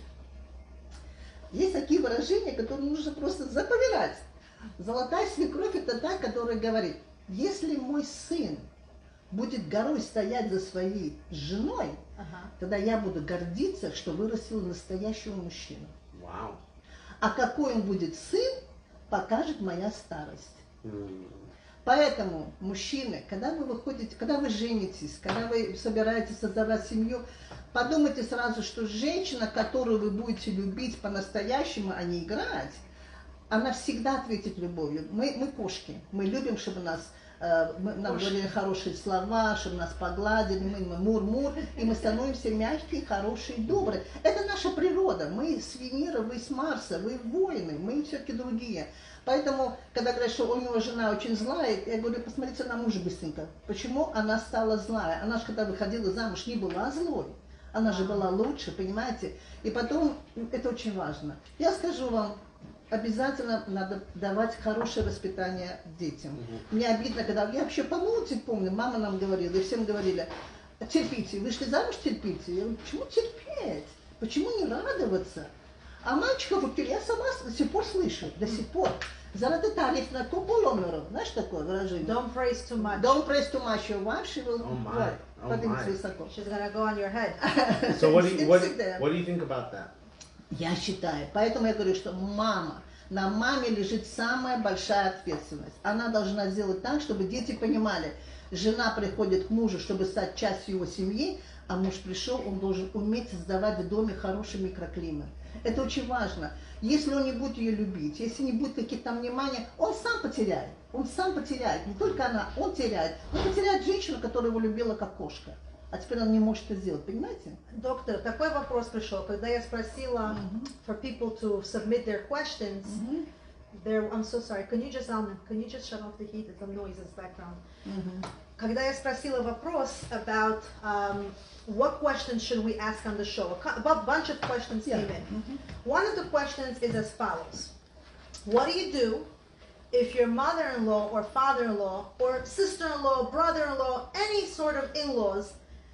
Есть такие выражения, которые нужно просто запоминать. Золотая свекровь — это та, которая говорит, если мой сын будет горой стоять за своей женой,
Ага.
тогда я буду гордиться, что вырастила настоящего мужчину.
Wow.
А какой он будет сын, покажет моя старость.
Mm.
Поэтому, мужчины, когда вы выходите, когда вы женитесь, когда вы собираетесь создавать семью, подумайте сразу, что женщина, которую вы будете любить по-настоящему, а не играть, она всегда ответит любовью. Мы, мы кошки, мы любим, чтобы нас, э, мы, нам говорили хорошие слова, чтобы нас погладили, мы, мы мур-мур, и мы становимся мягкие, хорошие, добрые. Это наша природа. Мы с Венеры, вы с Марса, вы воины, мы все-таки другие. Поэтому, когда говорят, что у него жена очень злая, я говорю, посмотрите на мужа быстренько. Почему она стала злая? Она же, когда выходила замуж, не была злой. Она же была лучше, понимаете? И потом, это очень важно. Я скажу вам, обязательно надо давать хорошее воспитание детям. Mm-hmm. Мне обидно, когда... Я вообще по молодости помню, мама нам говорила, и всем говорили, терпите, вышли замуж, терпите. Я говорю, почему терпеть? Почему не радоваться? А мальчиков учили, я сама до сих пор слышу, до сих пор. Заради тариф на куполомеров, знаешь такое выражение?
Don't praise too much.
Don't praise too much your wife, she will
Oh my. Oh
поднимется
my.
высоко.
She's gonna go on your head.
So what do you, what, what do you think about that?
Я считаю, поэтому я говорю, что мама, на маме лежит самая большая ответственность. Она должна сделать так, чтобы дети понимали, жена приходит к мужу, чтобы стать частью его семьи, а муж пришел, он должен уметь создавать в доме хороший микроклимат. Это очень важно. Если он не будет ее любить, если не будет каких-то там внимания, он сам потеряет. Он сам потеряет. Не только она, он теряет. Он потеряет женщину, которая его любила как кошка. А теперь он не может это сделать, понимаете?
Доктор, такой вопрос пришел, когда я спросила
Mm-hmm.
for people to submit their questions.
Mm-hmm.
There, I'm so sorry. Can you just um, can you just shut off the heat? There's some noise in the background.
Mm-hmm.
Когда я спросила вопрос about um, what questions should we ask on the show, a bunch of questions
Yeah.
came in.
Mm-hmm.
One of the questions is as follows: what do you do if your mother-in-law or father-in-law or sister-in-law, brother-in-law, any sort of in-laws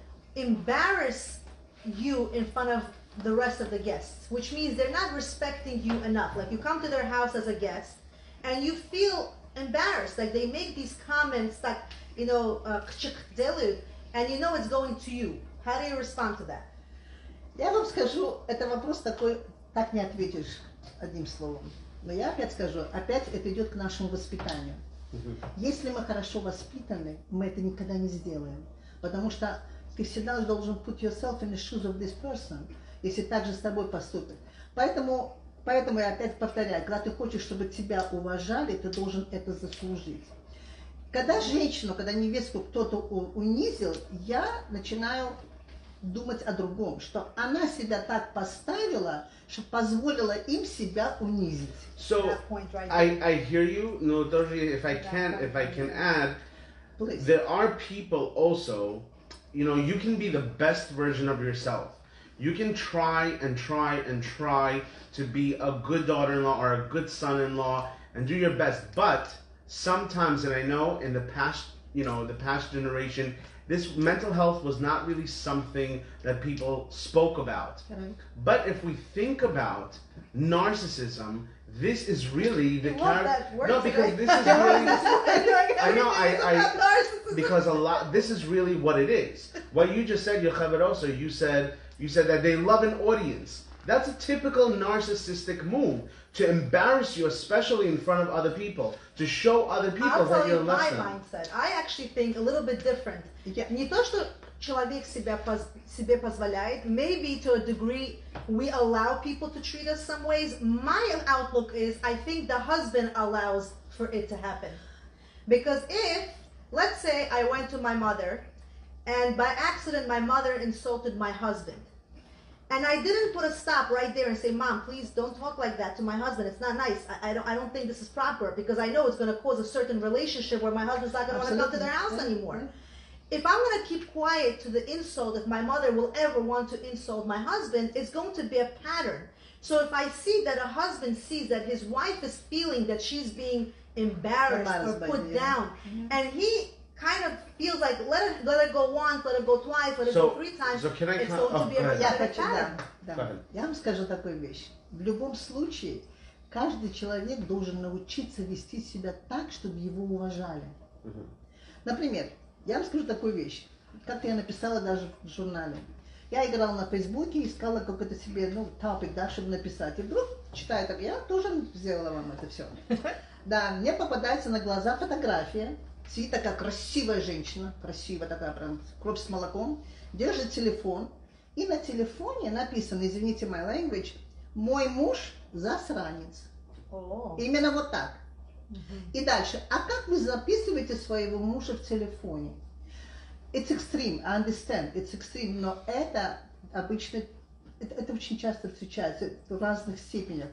embarrass you in front of the rest of the guests, which means they're not respecting you enough? Like you come to their house as a guest and you feel embarrassed, like they make these comments like, you know, uh, and you know it's going to you. How do you respond to that?
Я вам скажу, это вопрос такой, так не ответишь одним словом. Но я опять скажу, опять это идет к нашему воспитанию. Mm-hmm. Если мы хорошо воспитаны, мы это никогда не сделаем. Потому что ты всегда должен put yourself in the shoes of this person, если так же с тобой поступят. Поэтому, поэтому я опять повторяю, когда ты хочешь, чтобы тебя уважали, ты должен это заслужить. Когда женщину, когда невестку кто-то унизил, я начинаю думать о другом, что она себя так поставила, что позволила им себя унизить.
So
That point right
I, I hear you. No, Doji, if I can, if I can add,
Please.
there are people also, you know, you can be the best version of yourself. You can try and try and try to be a good daughter-in-law or a good son-in-law and do your best. But sometimes, and I know in the past, you know, the past generation, this mental health was not really something that people spoke about.
Right.
But if we think about narcissism, this is really the
You love
character.
that word
No, because
today.
this is really. I
I
know, I, I,
narcissism.
because a lot. This is really what it is. What you just said, Yochaverosa, you said, you said that they love an audience. That's a typical narcissistic move, to embarrass you, especially in front of other people, to show other people
I'll
that
tell
you're
you my
less than.
mindset. I actually think a little bit different.
Yeah.
Не то, что человек себя поз- себе позволяет, maybe to a degree we allow people to treat us some ways. My outlook is I think the husband allows for it to happen. Because if, let's say I went to my mother and by accident my mother insulted my husband. And I didn't put a stop right there and say, Mom, please don't talk like that to my husband. It's not nice. I, I don't I don't think this is proper, because I know it's going to cause a certain relationship where my husband's not going to want to come to their house
Yeah,
anymore.
yeah.
If I'm going to keep quiet to the insult, if my mother will ever want to insult my husband, it's going to be a pattern. So if I see that a husband sees that his wife is feeling that she's being embarrassed
Embarrassed
or
by
put
you.
down,
Mhm.
and he kind of feels like let it let it go once, let it go twice, let it
So-
go three times,
so can I
it's
con-
going to
oh,
be a
go ahead.
Я
repetitive
хочу, да,
pattern.
да.
Go ahead.
Я вам скажу такую вещь. В любом случае, каждый человек должен научиться вести себя так, чтобы его уважали.
Mhm.
Например, я вам скажу такую вещь. Как-то я написала даже в журнале. Я играла на Фейсбуке, искала какой-то себе, ну, топик, да, чтобы написать. И вдруг читаю так, я тоже сделала вам это все. Да, мне попадается на глаза фотография. Сидит такая красивая женщина, красивая такая, прям кровь с молоком, держит телефон. И на телефоне написано, извините, my language, мой муж засранец.
Oh.
Именно вот так.
Mhm.
И дальше. А как вы записываете своего мужа в телефоне? It's extreme, I understand, it's extreme, но это обычно, это, это очень часто встречается в разных степенях.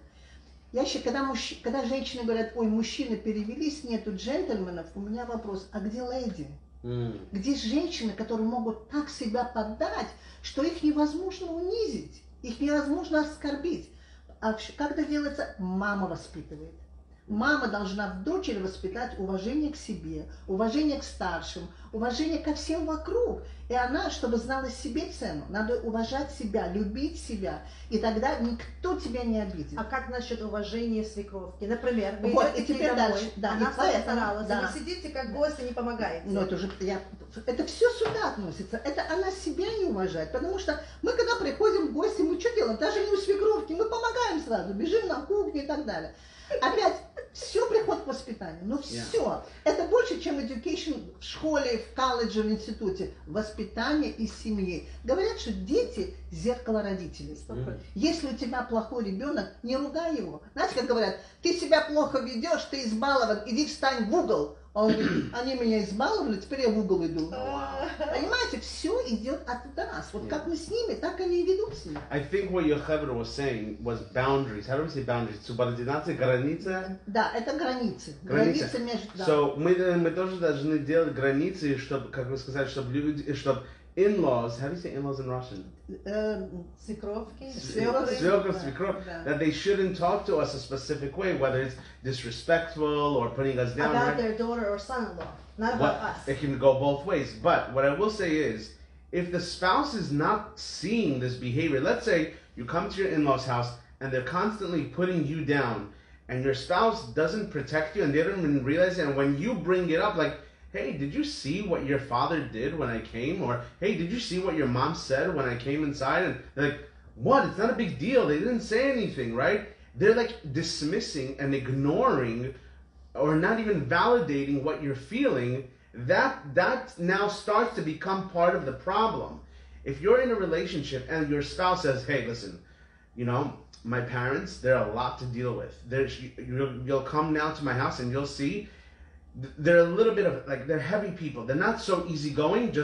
Я считаю, когда, мужч... когда женщины говорят, ой, мужчины перевелись, нету джентльменов, у меня вопрос, а где леди?
Mm.
Где женщины, которые могут так себя поддать, что их невозможно унизить, их невозможно оскорбить? А как это делается? Мама воспитывает. Мама должна в дочери воспитать уважение к себе, уважение к старшим, уважение ко всем вокруг. И она, чтобы знала себе цену, надо уважать себя, любить себя, и тогда никто тебя не обидит.
А как насчет уважения свекровки? Например, вы
Вот,
идете
и
к ней
теперь
домой,
дальше, да,
она
и поэтому,
постаралась,
да.
а вы сидите как гость и не помогаете.
Но это уже, я, это все сюда относится. Это она себя не уважает. Потому что мы, когда приходим в гости, мы что делаем? Даже не у свекровки, мы помогаем сразу, бежим на кухню и так далее. Опять, все приходит к воспитанию. Но все.
Yeah.
Это больше, чем education в школе, в колледже, в институте. Воспитание из семьи. Говорят, что дети – зеркало родителей.
Mm.
Если у тебя плохой ребенок, не ругай его. Знаете, как говорят, ты себя плохо ведешь, ты избалован, иди встань в угол. А он говорит, они меня избаловали, теперь я в угол иду. Понимаете, все идет от нас. Вот как мы с ними, так они и ведут себя.
I think what Yocheved was saying was boundaries. How do we say boundaries? Субординация, граница.
Да, это границы.
Границы.
Границы между... да.
So мы, мы тоже должны делать границы, чтобы, как вы сказали, чтобы люди, чтобы in-laws, how do you say in-laws in Russian?
Э,
Свекровки,
Свекры.
Свекров,
Да,
свекров,
да.
that they shouldn't talk to us a specific way, whether it's disrespectful or putting us down.
about
right?
their daughter or son-in-law, not
What-
about us.
It can go both ways. But what I will say is, if the spouse is not seeing this behavior, let's say you come to your in-laws' house and they're constantly putting you down, and your spouse doesn't protect you and they don't even realize it, and when you bring it up, like, hey, did you see what your father did when I came? Or, hey, did you see what your mom said when I came inside? And they're like, what? It's not a big deal. They didn't say anything, right? They're like dismissing and ignoring or not even validating what you're feeling. That that now starts to become part of the problem. If you're in a relationship and your spouse says, hey, listen, you know, my parents, they're a lot to deal with. There's, you'll, you'll come now to my house and you'll see they're a little bit of, like, they're heavy people. They're not so easygoing. Just,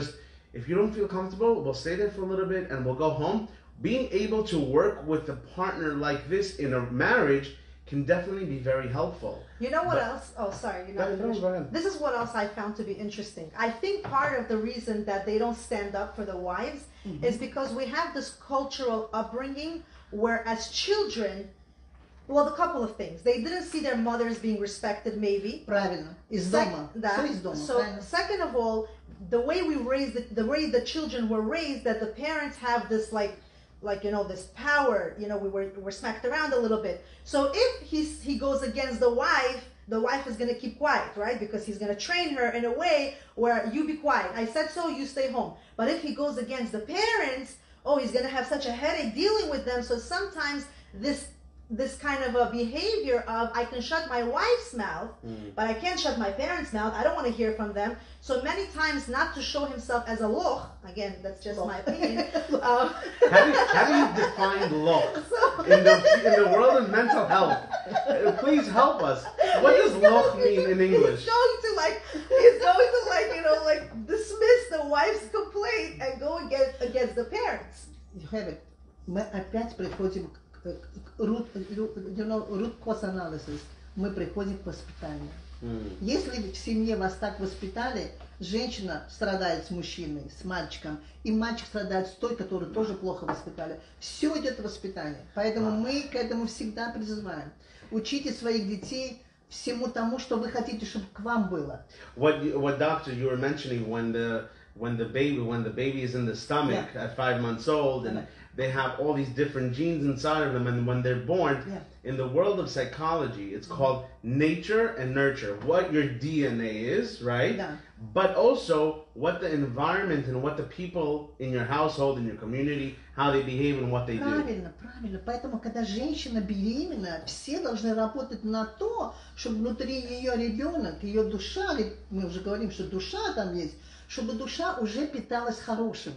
If you don't feel comfortable, we'll stay there for a little bit and we'll go home. Being able to work with a partner like this in a marriage can definitely be very helpful.
You know what
But,
else? Oh, sorry. You're
No,
not
no, go ahead.
This is what else I found to be interesting. I think part of the reason that they don't stand up for the wives mm-hmm. is because we have this cultural upbringing where as children, well, a couple of things. They didn't see their mothers being respected, maybe.
Правильно. Из
Sec-
дома.
that.
Все из дома.
So,
Правильно.
second of all, the way we raised the, the way the children were raised, that the parents have this like, like you know, this power. You know, we were we're smacked around a little bit. So if he's he goes against the wife, the wife is going to keep quiet, right? Because he's going to train her in a way where you be quiet. I said so, you stay home. But if he goes against the parents, oh, he's going to have such a headache dealing with them. So sometimes this this kind of a behavior of I can shut my wife's mouth, mm. but I can't shut my parents' mouth. I don't want to hear from them. So many times not to show himself as a loch, again, that's just loch. my opinion. Um,
how, do you, how do you define loch so, in, the, in the world of mental health? Uh, please help us. What does loch mean in English?
He's going to like, he's going to like, you know, like dismiss the wife's complaint and go against, against the parents.
You have it. Мы опять приходим root, you know, root cause analysis. Мы приходим к воспитанию. Mm. Если в семье вас так воспитали, женщина страдает с мужчиной, с мальчиком, и мальчик страдает с той, которую тоже плохо воспитали. Все идет в воспитание. Поэтому wow. мы к этому всегда призываем. Учите своих детей всему тому, что вы хотите, чтобы к вам было.
What, what doctor you were mentioning when the when the baby when the baby is in the stomach yeah. at five months old and they have all these different genes inside of them, and when they're born, yeah. in the world of psychology, it's called nature and nurture. What your D N A is, right? Yeah. But also what the environment and what the people in your household, in your community, how they behave and what they
правильно,
do.
Правильно, правильно. Поэтому, когда женщина беременна, все должны работать на то, чтобы внутри ее ребенок, ее душа, мы уже говорим, что душа там есть, чтобы душа уже питалась хорошим.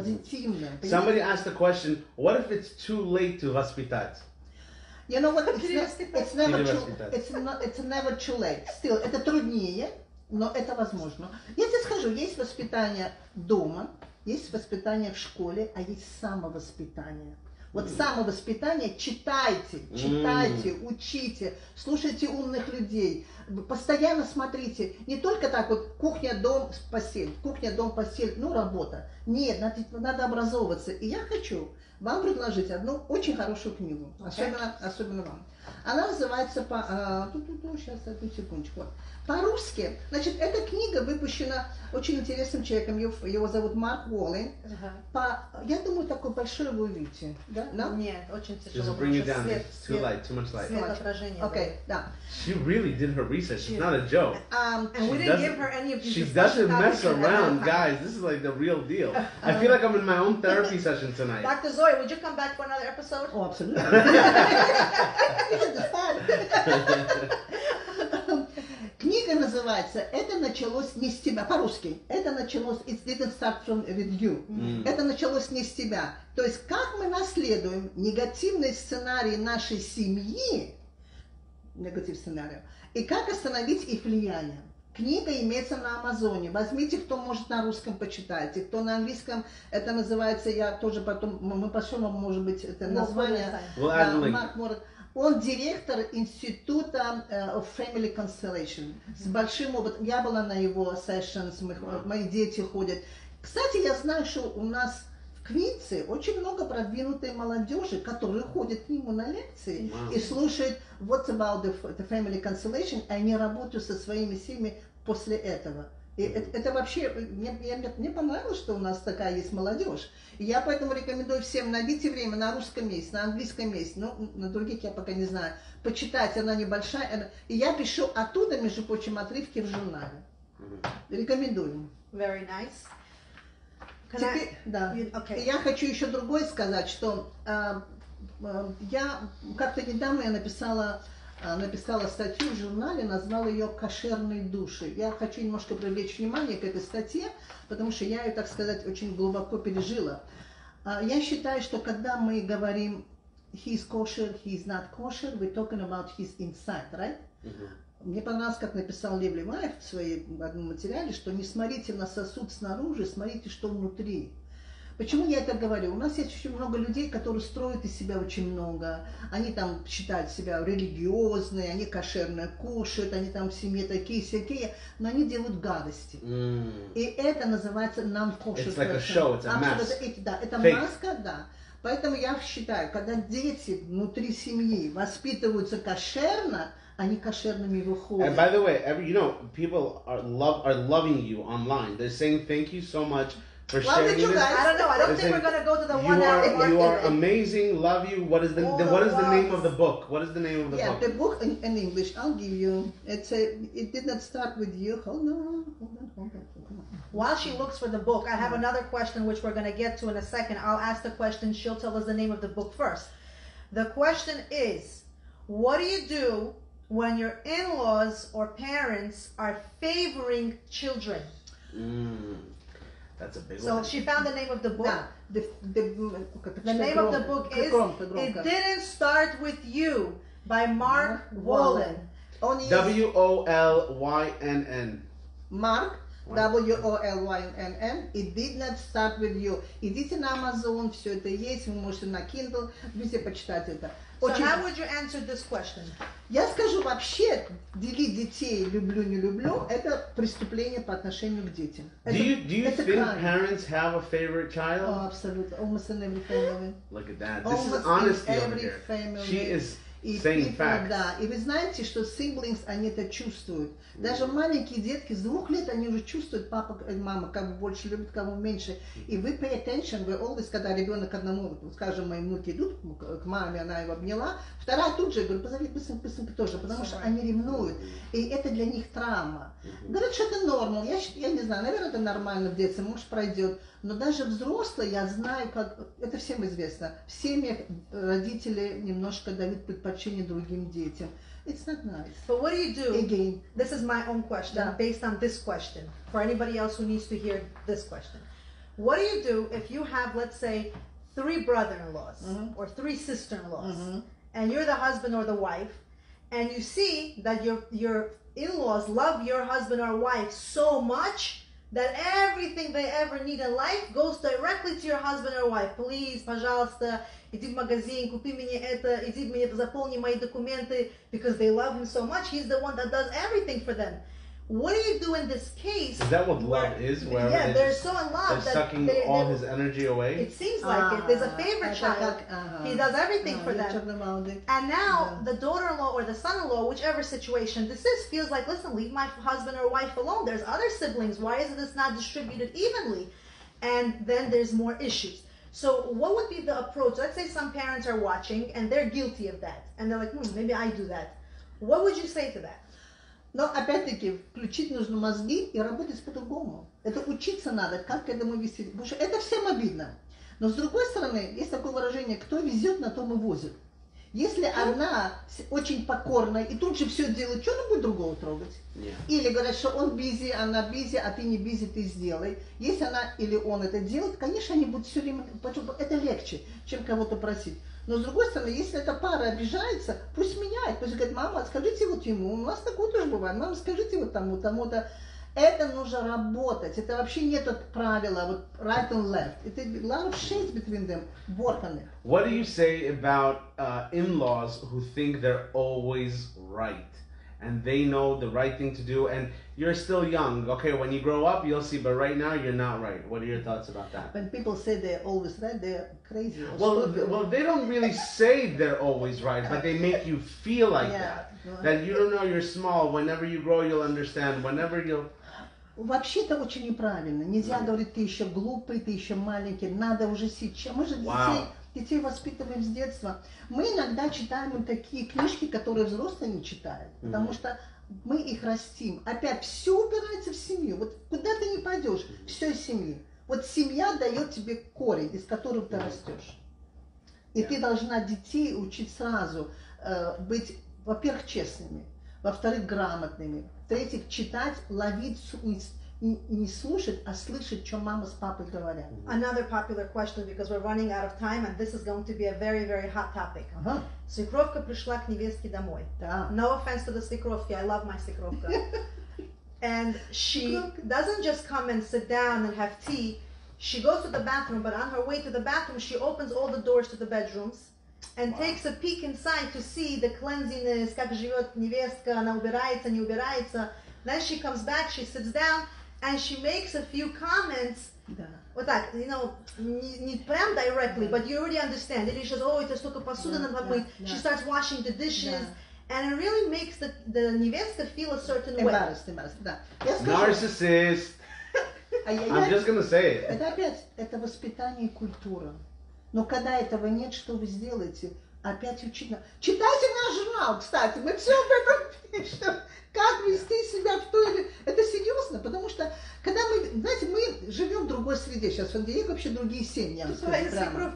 Somebody asked the question, what if it's too late to воспитать?
You know what, it's, ne- it's, never too, it's, not, it's never too late. Still, это труднее, но это возможно. Я тебе скажу, есть воспитание дома, есть воспитание в школе, а есть самовоспитание. Вот mm. самовоспитание, читайте, читайте, mm. учите, слушайте умных людей, постоянно смотрите, не только так вот кухня, дом, постель, кухня, дом, постель, ну работа. Нет, надо, надо образовываться. И я хочу вам предложить одну очень хорошую книгу, okay. особенно, особенно вам. Она называется, по, а, ту -ту -ту, сейчас, одну секундочку, по-русски. Значит, эта книга выпущена очень интересным человеком, его, его зовут Марк Уоллен. Uh-huh. По, я думаю, такой большой вы увидите. Да? No?
Нет, очень тяжело.
Just bring it down, свет, it's too
свет,
light, too much light.
Свет отражения.
Okay, да.
She really did her research, it's not a joke.
Um,
and we didn't give her any of these.
She doesn't mess around, guys. This is like the real deal. I feel like I'm in my own therapy session tonight.
Doctor Zoya, would you come back for another episode?
Oh, absolutely. Книга называется «Это началось не с тебя», по-русски. Это началось «It didn't start from with you». Mm. Это началось не с тебя. То есть, как мы наследуем негативный сценарий нашей семьи, негатив сценарий, и как остановить их влияние. Книга имеется на Амазоне. Возьмите, кто может на русском, почитайте. Кто на английском, это называется, я тоже потом, мы пошлем, может быть, это название. Да, Марк Морет. Он директор института uh, Family Constellation. С большим опытом. Я была на его sessions, мы, мои дети ходят. Кстати, я знаю, что у нас в Квинсе очень много продвинутой молодежи, которые ходят к нему на лекции wow. и слушают What's about the, the Family Constellation, и они работают со своими семьями после этого. И mm-hmm. это, это вообще, мне, мне, мне понравилось, что у нас такая есть молодежь. И я поэтому рекомендую всем, найдите время на русском месте, на английском месте, ну, на других я пока не знаю, почитать, она небольшая. Она... И я пишу оттуда, между прочим, отрывки в журнале. Mm-hmm. Рекомендую.
Very nice.
Теперь, I... да. You... Okay. Я хочу еще другое сказать, что э, э, я как-то недавно я написала... написала статью в журнале, назвала ее «Кошерные души». Я хочу немножко привлечь внимание к этой статье, потому что я ее, так сказать, очень глубоко пережила. Я считаю, что когда мы говорим «he's kosher», «he's not kosher», we're talking about his inside, right? Mm-hmm. Мне понравилось, как написал Лев Леваев в своем одном материале, что не смотрите на сосуд снаружи, смотрите, что внутри. Почему я это говорю? У нас есть очень много людей, которые строят из себя очень много. Они там считают себя религиозные, они кошерно кушают, они там в семье такие, всякие, но они делают гадости. Mm. И это называется non-kosher.
It's like a show, it's a mask.
Это, да, это маска, да. Поэтому я считаю, когда дети внутри семьи воспитываются кошерно, они кошерными выходят.
And by the way, every, you know, people are love are loving you online. They're saying thank you so much for
well,
sharing this.
I don't know. I don't
They're
think we're going to go to the
you
one
are,
hour
You are amazing. Love you. What is the,
oh,
the what is
wow.
the name of the book? What is the name of the
yeah,
book?
Yeah, the book in, in English. I'll give you. It's a. It did not start with you. Hold on. Hold on. Hold on. Hold on.
While she looks for the book, I have another question which we're going to get to in a second. I'll ask the question. She'll tell us the name of the book first. The question is, what do you do when your in-laws or parents are favoring children?
Mm, that's a big
so
one.
So she found the name of the book.
Да, the, the,
the name of the book is It Didn't Start With You by Mark Wolynn.
W O L Y N N.
Mark, W O L Y N N. It Did Not Start With You. Идите на Amazon, все это есть, вы можете на Kindle, везде почитать это.
So how would you answer this question?
Я скажу, вообще, делить детей люблю, не люблю, это преступление по отношению к детям.
Do you, do you think crime. Parents have a favorite child?
Oh, absolutely. Almost in every family.
Look at that. This
Almost
is honesty
in
over
every
here.
Family.
She is
И
saying
people,
facts.
Да, и вы знаете, что siblings, они это чувствуют. Даже маленькие детки с двух лет, они уже чувствуют, папа и мама, кого больше любят, кого меньше. И вы pay attention, вы always, когда ребенок одному, скажем, мои внуки идут к маме, она его обняла, вторая тут же, говорю, позови быстренько, быстренько тоже, потому что они ревнуют. И это для них травма. Говорят, что это нормал. Я, я не знаю, наверное, это нормально в детстве, может пройдет. Но даже взрослые, я знаю, как, это всем известно, в семьях родители немножко дают предпочтение другим детям. It's not nice.
But what do you do?
Again.
This is my own question,
Yeah.
based on this question, for anybody else who needs to hear this question. What do you do if you have, let's say, three brother-in-laws mm-hmm. or three sister-in-laws, mm-hmm. and you're the husband or the wife, and you see that your, your in-laws love your husband or wife so much that everything they ever need in life goes directly to your husband or wife. Please, пожалуйста, иди в магазин, купи мне это, иди мне это, заполни мои документы, because they love him so much. He's the one that does everything for them. What do you do in this case?
Is that what
where,
love is? Where
yeah, they're so in love
they're
that
sucking
they,
all
they,
his energy away.
It seems like
ah,
it. There's a favorite child.
Uh-huh.
He does everything
no,
for them. And now yeah. the daughter-in-law or the son-in-law, whichever situation this is, feels like, listen, leave my husband or wife alone. There's other siblings. Why is this not distributed evenly? And then there's more issues. So what would be the approach? Let's say some parents are watching and they're guilty of that. And they're like, hmm, maybe I do that. What would you say to that?
Но опять-таки включить нужно мозги и работать по-другому. Это учиться надо, как к этому вести. Потому что это всем обидно. Но с другой стороны, есть такое выражение, кто везет, на том и возит. Если одна очень покорная и тут же все делает, что она будет другого трогать? Yeah. Или говорят, что он бизи, она бизи, а ты не бизи, ты сделай. Если она или он это делает, конечно, они будут все время... Это легче, чем кого-то просить. Но с другой стороны, если эта пара обижается, пусть меняет. Пусть говорит, мама, скажите вот ему, у нас такое тоже бывает, мама, скажите вот тому, тому-то. Это нужно работать. Это вообще нет правила, вот right and left. Это a lot of shades between them. Work on it.
What do you say about uh, in-laws who think they're always right? And they know the right thing to do, and you're still young. Okay, when you grow up, you'll see, but right now, you're not right. What are your thoughts about that?
When people say they're always right, they're crazy.
Well, th well, they don't really say they're always right, but they make you feel like yeah. that. That you don't know you're small. Whenever you grow, you'll understand. Whenever you'll...
Вообще это очень неправильно. Нельзя mm. говорить, ты еще глупый, ты еще маленький. Надо уже сейчас. Мы же
wow.
детей... Детей воспитываем с детства. Мы иногда читаем им такие книжки, которые взрослые не читают, mm-hmm. потому что мы их растим. Опять все упирается в семью. Вот куда ты не пойдешь, все из семьи. Вот семья дает тебе корень, из которого ты растешь. И yeah. ты должна детей учить сразу э, быть, во-первых, честными, во-вторых, грамотными, в-третьих, читать, ловить не слушать, а слышать, что мама с папой говорят.
Another popular question, because we're running out of time, and this is going to be a very, very hot topic.
Ага.
Свекровка пришла к невестке домой.
Да.
No offense to the свекровки, I love my свекровка. And she doesn't just come and sit down and have tea. She goes to the bathroom, but on her way to the bathroom, she opens all the doors to the bedrooms and wow. takes a peek inside to see the cleanliness, как живет невестка, она убирается, не убирается. Then she comes back, she sits down, and she makes a few comments.
Да.
Вот так, you know, не, не прям directly, but you already understand. Или she says, oh, это столько посуды надо помыть. She starts washing the dishes. And it really makes the, the невестка feel a certain way.
Embarrassed, embarrassed, да. Я скажу,
Narcissist.
а я,
I'm
я,
just gonna say it.
Это опять, это воспитание и культура. Но когда этого нет, что вы сделаете? Опять учить. Читайте наш журнал, кстати, мы все об этом пишем. Как вести себя в той или... Это серьезно, потому что, когда мы, знаете, мы живем в другой среде. Сейчас в Сан-Диего вообще другие семьи, я вам скажу прямо.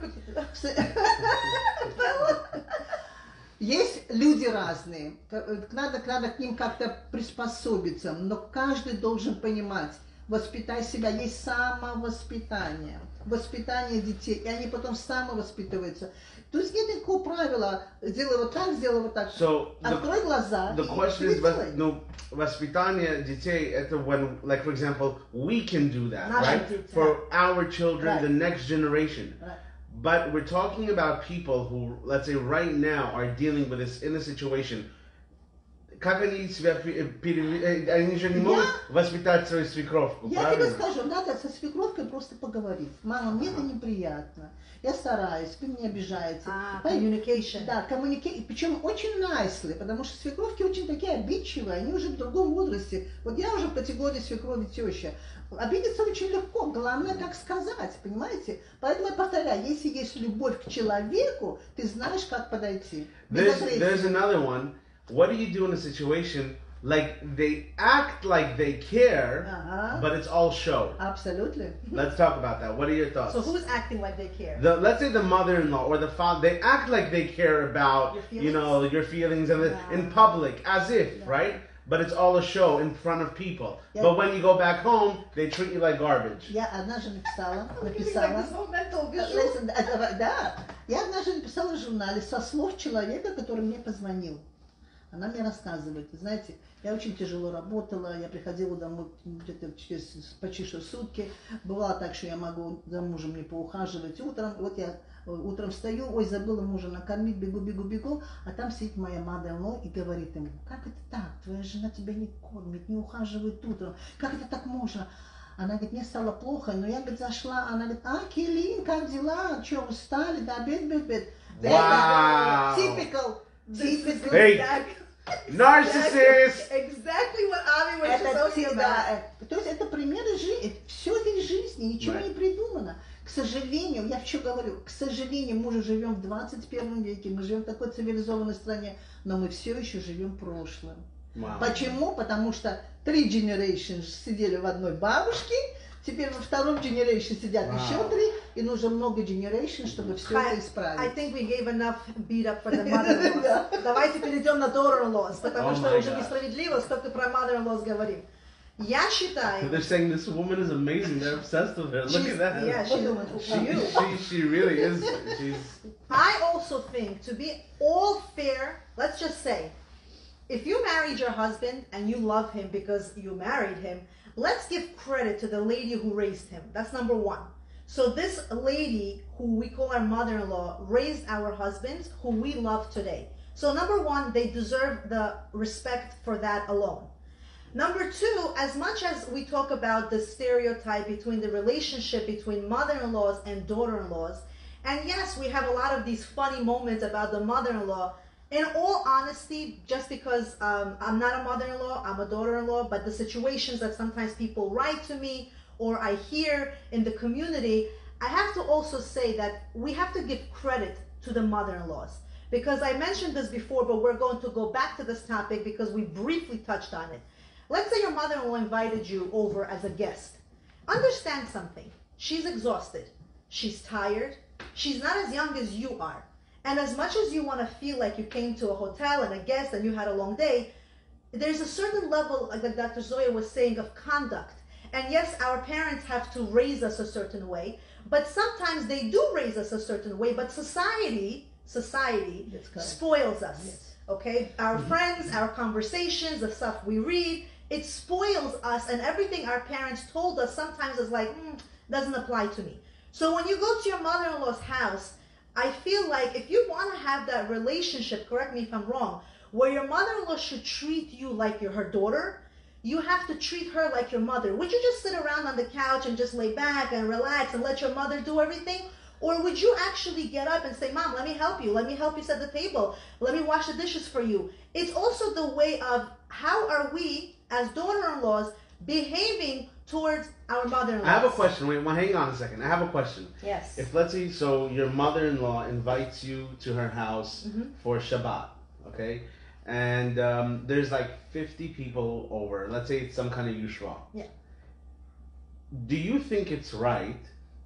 Есть люди разные, надо, надо к ним как-то приспособиться, но каждый должен понимать, воспитай себя, есть самовоспитание, воспитание детей, и они потом самовоспитываются. То есть нет никакого правила, сделай вот так, сделай вот так.
So
Открой
the,
глаза.
The question is, no, воспитание детей, это when, like for example, we can do that, right? For our children, right. The next generation. Right. But we're talking about people who, let's say, right now are dealing with this in a situation. Как они себя, они же не могут воспитать свою свекровку,
Я тебе скажу, надо со свекровкой просто поговорить. Мама, мне это неприятно. Я стараюсь, вы меня обижаете.
А, communication.
Да, communication. Причем очень nicely, потому что свекровки очень такие обидчивые, они уже в другом возрасте. Вот я уже в категории свекрови теща. Обидеться очень легко, главное, как сказать, понимаете? Поэтому я повторяю, если есть любовь к человеку, ты знаешь, как подойти.
There's, there's another one. What do you do in a situation like they act like they care, uh-huh. but it's all show?
Absolutely.
Let's talk about that. What are your thoughts?
So who's acting like they care?
The, let's say the mother-in-law or the father, they act like they care about, you know, your feelings and yeah. in public, as if, yeah. right? But it's all a show in front of people. Yeah. But when you go back home, they treat you like garbage.
Я однажды написала, написала, listen, да, я однажды написала в журнале со слов человека, который мне позвонил. Она мне рассказывает, знаете, я очень тяжело работала, я приходила домой где-то через почти что сутки. Бывало так, что я могу за мужем не поухаживать утром. Вот я утром встаю, ой, забыла мужа накормить, бегу, бегу, бегу, а там сидит моя mother-in-law и говорит ему, как это так, твоя жена тебя не кормит, не ухаживает утром, как это так можно? Она говорит, мне стало плохо, но я, говорит, зашла, она говорит, а, Келин, как дела, что, устали, да, бед, бед, бед.
Wow.
Typical, typical.
Hey. Narcissist!
Exactly what Avi was just talking about.
То есть это примеры жизни, все это из жизни, ничего right. не придумано. К сожалению, я что говорю, к сожалению, мы уже живем в двадцать первом веке, мы живем в такой цивилизованной стране, но мы все еще живем в прошлом. Wow. Почему? Потому что три generations сидели в одной бабушке, теперь во втором generation сидят wow. еще три, и нужно много generation, чтобы все это исправить.
I think we gave enough beat up for the mother-in-laws. Давайте перейдем на daughter-in-laws, потому
oh
что уже несправедливо, сколько про mother-in-laws говорим. Я считаю...
They're saying this woman is amazing, they're obsessed with her. Look at that.
Yeah, she's
she, she, she really is. She's...
I also think, to be all fair, let's just say, if you married your husband and you love him because you married him, let's give credit to the lady who raised him. That's number one. So this lady, who we call our mother-in-law, raised our husbands, who we love today. So number one, they deserve the respect for that alone. Number two, as much as we talk about the stereotype between the relationship between mother-in-laws and daughter-in-laws, and yes, we have a lot of these funny moments about the mother-in-law. In all honesty, just because um, I'm not a mother-in-law, I'm a daughter-in-law, but the situations that sometimes people write to me or I hear in the community, I have to also say that we have to give credit to the mother-in-laws. Because I mentioned this before, but we're going to go back to this topic because we briefly touched on it. Let's say your mother-in-law invited you over as a guest. Understand something. She's exhausted. She's tired. She's not as young as you are. And as much as you want to feel like you came to a hotel and a guest and you had a long day, there's a certain level, like Doctor Zoya was saying, of conduct. And yes, our parents have to raise us a certain way, but sometimes they do raise us a certain way, but society, society spoils us. Yes. Okay? Our mm-hmm. friends, our conversations, the stuff we read, it spoils us, and everything our parents told us sometimes is like, mm, doesn't apply to me. So when you go to your mother-in-law's house, I feel like if you want to have that relationship, correct me if I'm wrong, where your mother-in-law should treat you like you're her daughter, you have to treat her like your mother. Would you just sit around on the couch and just lay back and relax and let your mother do everything? Or would you actually get up and say, Mom, let me help you. Let me help you set the table. Let me wash the dishes for you. It's also the way of how are we, as daughter-in-laws, behaving towards our mother-in-law.
I have a question. Wait, well, hang on a second. I have a question.
Yes.
If, let's say, so your mother-in-law invites you to her house mm-hmm. for Shabbat, okay? And um, there's like fifty people over. Let's say it's some kind of yushva.
Yeah.
Do you think it's right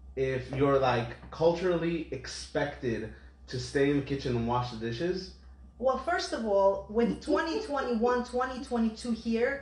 if you're like culturally expected to stay in the kitchen and wash the dishes?
Well, first of all, with twenty twenty-one, twenty twenty-two here,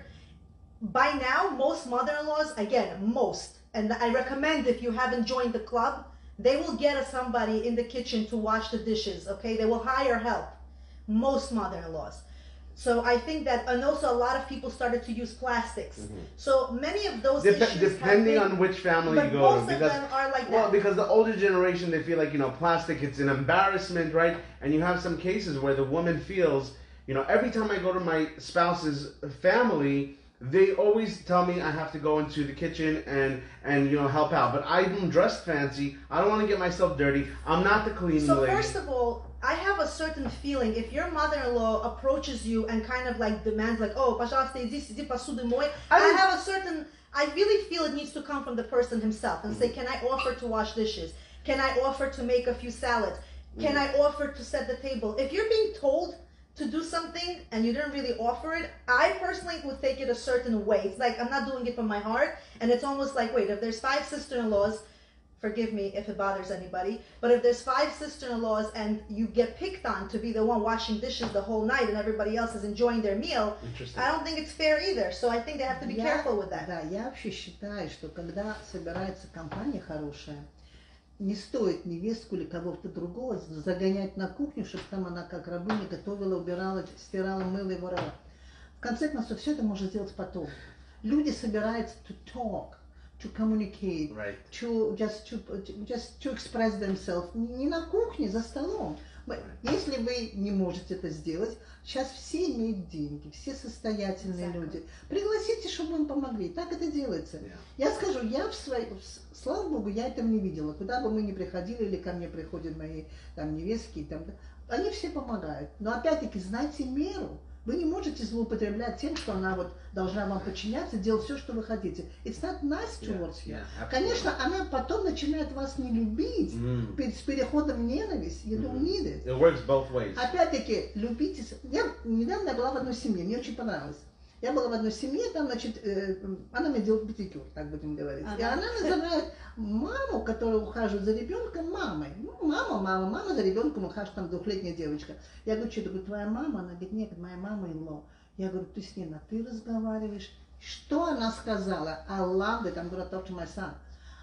by now, most mother-in-laws, again, most, and I recommend if you haven't joined the club, they will get us somebody in the kitchen to wash the dishes, okay? They will hire help. Most mother-in-laws. So I think that, and also a lot of people started to use plastics. Mm-hmm. So many of those
Dep-
issues
depending
have been,
on which family
but
you go
most
to,
of
because
them are like that.
Well, because the older generation, they feel like, you know, plastic, it's an embarrassment, right? And you have some cases where the woman feels, you know, every time I go to my spouse's family, they always tell me I have to go into the kitchen and, and you know, help out. But I'm dressed fancy. I don't want to get myself dirty. I'm not the cleaning
so
lady.
So first of all, I have a certain feeling. If your mother-in-law approaches you and kind of like demands like, oh, пожалуйста, иди, иди посуду мой, I have a certain, I really feel it needs to come from the person himself and say, can I offer to wash dishes? Can I offer to make a few salads? Can I offer to set the table? If you're being told to do something and you didn't really offer it, I personally would take it a certain way. It's like, I'm not doing it from my heart. And it's almost like, wait, if there's five sister-in-laws, forgive me if it bothers anybody, but if there's five sister-in-laws and you get picked on to be the one washing dishes the whole night and everybody else is enjoying their meal, I don't think it's fair either. So I think they have to be
я,
careful with that.
Да, я вообще считаю, что когда собирается компания хорошая, не стоит невестку или кого-то другого загонять на кухню, чтобы там она как рабыня готовила, убирала, стирала, мыла и воровала. В конце концов, все это можно сделать потом. Люди собираются to talk, to communicate,
right.
to just to just to express themselves. Не на кухне, за столом.
Right.
Если вы не можете это сделать, сейчас все имеют деньги, все состоятельные exactly. люди. Пригласите, чтобы вам помогли. Так это делается.
Yeah.
Я скажу, я в своей, слава Богу, я этого не видела. Куда бы мы ни приходили, или ко мне приходят мои там невестки, там, они все помогают. Но опять-таки знайте меру. Вы не можете злоупотреблять тем, что она вот должна вам подчиняться, делать все, что вы хотите. It's not nice towards you.
Yeah, yeah,
Конечно, она потом начинает вас не любить, mm. с переходом в ненависть. You don't need it.
It works both ways.
Опять-таки, любите. Я недавно была в одной семье, мне очень понравилось. Я была в одной семье, там, значит, э, она мне делает педикюр, так будем говорить. Ага. И она называет маму, которая ухаживает за ребенком, мамой. Ну, мама, мама, мама за ребенком ухаживает, там, двухлетняя девочка. Я говорю, что, говорю, твоя мама? Она говорит, нет, моя мама in-law. Я говорю, ты с ней на ты разговариваешь? Что она сказала? I love it, I'm gonna talk to my son.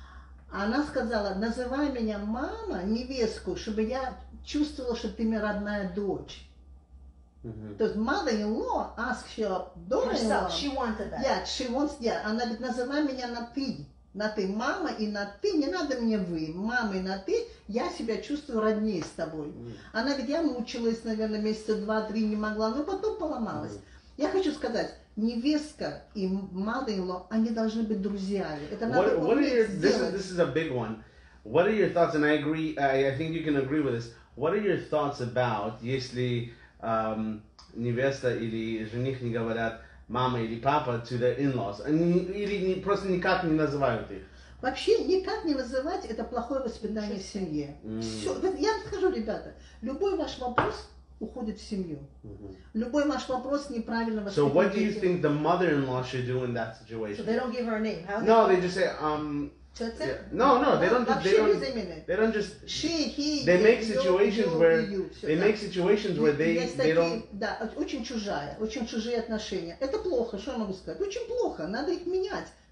Она сказала, называй меня мама, невестку, чтобы я чувствовала, что ты мне родная дочь. Mm-hmm. То есть mother-in-law asked your daughter-in-law.
She wanted that.
Yeah, she wants, yeah. Она говорит, называй меня на ты. На ты. Мама и на ты. Не надо мне вы. Мама и на ты. Я себя чувствую роднее с тобой. Mm-hmm. Она говорит, я мучилась, наверное, месяца два-три, не могла, но потом поломалась. Mm-hmm. Я хочу сказать, невестка и mother-in-law, они должны быть друзьями. Это надо уметь сделать.
This is, this is a big one. What are your thoughts, and I agree, I, I think you can agree with this. What are your thoughts about, если Um, невеста или жених не говорят мама или папа to their in-laws, они, или не, просто никак не называют их?
Вообще никак не называть это плохое воспитание в семье. Mm. Все, я вам скажу, ребята, любой ваш вопрос уходит в семью. Mm-hmm. Любой ваш вопрос неправильно воспитывает.
So what do you think the mother-in-law should do in that situation?
So they don't give her a name. How
no, they just say um. Yeah. No, no, they don't. They don't. They don't just.
She, he.
They make situations where they make situations where they they don't.
Да, очень чужая, очень чужие отношения. Это плохо, что я могу сказать? Очень плохо, надо их менять.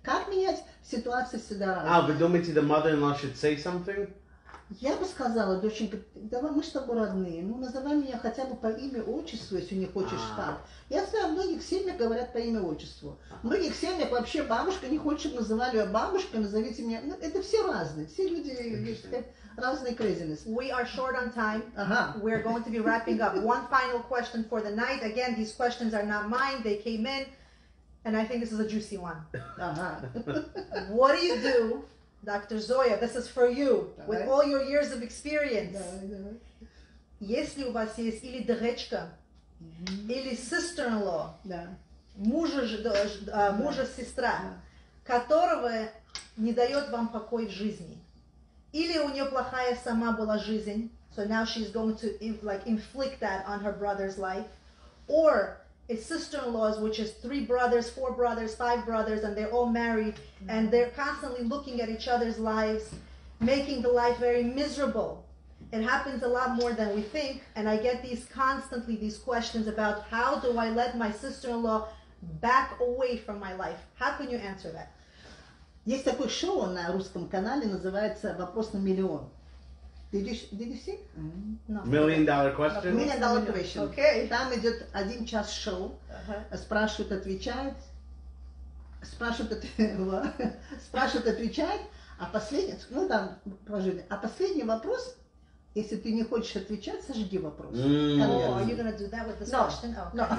Как менять ситуацию всегда разная.
Ah, вы думаете, the mother-in-law should say something?
Я бы сказала, доченька, давай мы с тобой родные, ну называй меня хотя бы по имя отчеству, если не хочешь
А.
так. Я знаю, в многих семьях говорят по имя отчеству. В многих семьях вообще бабушка не хочет, чтобы называли ее бабушкой, назовите меня. Ну, это все разные, все люди есть разные craziness.
We are short on time.
Ага.
We're going to be wrapping up. One final question for the night. Again, these questions are not mine. They came in, and I think this is a juicy one.
Ага.
What do you do, Doctor Zoya? This is for you, with
Давай.
all your years of experience.
Давай, давай.
Если у вас есть или дочка, или sister-in-law,
Да.
мужа, ж- д- ж- а, мужа сестра, которого не дает вам покой в жизни, или у нее плохая сама была жизнь, so now she's going to in- like inflict that on her brother's life, or it's sister-in-laws, which is three brothers, four brothers, five brothers, and they're all married, and they're constantly looking at each other's lives, making the life very miserable. It happens a lot more than we think, and I get these constantly, these questions about how do I let my sister-in-law back away from my life? How can you answer that?
Есть такое шоу на русском канале, называется «Вопрос на миллион». Did you, did you see?
No.
Million dollar question?
Million dollar question.
Okay.
Там идет один час шоу,
Uh-huh.
спрашивают, отвечает, спрашивают, от- спрашивают, отвечает, а последний, ну там, положили, а последний вопрос, если ты не хочешь отвечать, сожги вопрос.
Mm.
Oh, are you going to do that with this
No.
question? Oh.
Но.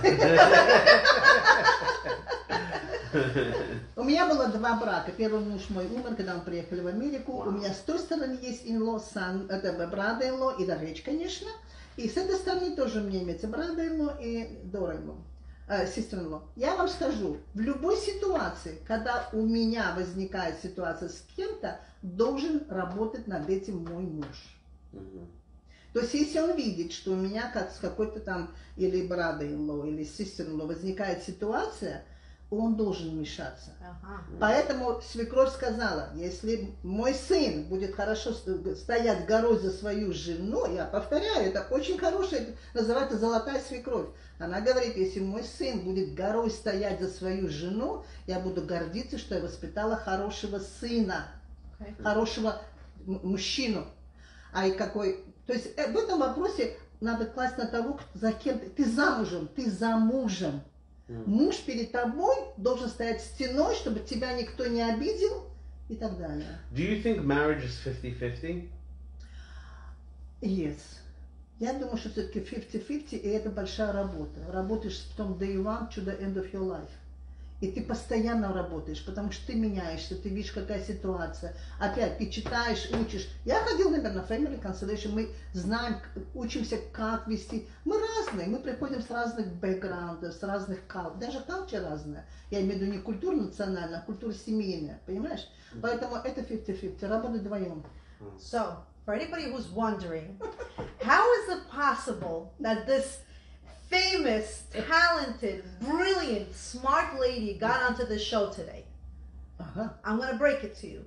У меня было два брака. Первый муж мой умер, когда мы приехали в Америку. У меня с той стороны есть in-law, son, это brother-in-law и дочь, конечно. И с этой стороны тоже у меня имеется brother-in-law и daughter-in-law, э, sister-in-law. Я вам скажу, в любой ситуации, когда у меня возникает ситуация с кем-то, должен работать над этим мой муж.
Mhm.
То есть, если он видит, что у меня как с какой-то там или brother-in-law, или sister-in-law возникает ситуация, он должен вмешаться.
Uh-huh.
Поэтому свекровь сказала, если мой сын будет хорошо стоять горой за свою жену, я повторяю, это очень хорошая, это называется золотая свекровь. Она говорит, если мой сын будет горой стоять за свою жену, я буду гордиться, что я воспитала хорошего сына,
Okay.
хорошего м- мужчину. А и какой... То есть э, в этом вопросе надо класть на того, кто- за кем ты. Ты замужем, ты за мужем.
Mm.
Муж перед тобой должен стоять стеной, чтобы тебя никто не обидел и так далее.
Do you think marriage is fifty-fifty?
Yes. Я думаю, что все-таки fifty fifty, и это большая работа. Работаешь from day one to the end of your life. И ты постоянно работаешь, потому что ты меняешься, ты видишь, какая ситуация. Опять, ты читаешь, учишь. Я ходил, наверное, на family constellation, мы знаем, учимся, как вести. Мы разные, мы приходим с разных бэкграундов, с разных культур. Даже culture разная. Я имею в виду не культура национальная, а культура семейная, понимаешь? Поэтому это fifty fifty, работать вдвоем.
So, for anybody who's wondering, how is it possible that this famous, talented, brilliant, smart lady got onto the show today?
Ага.
I'm going to break it to you.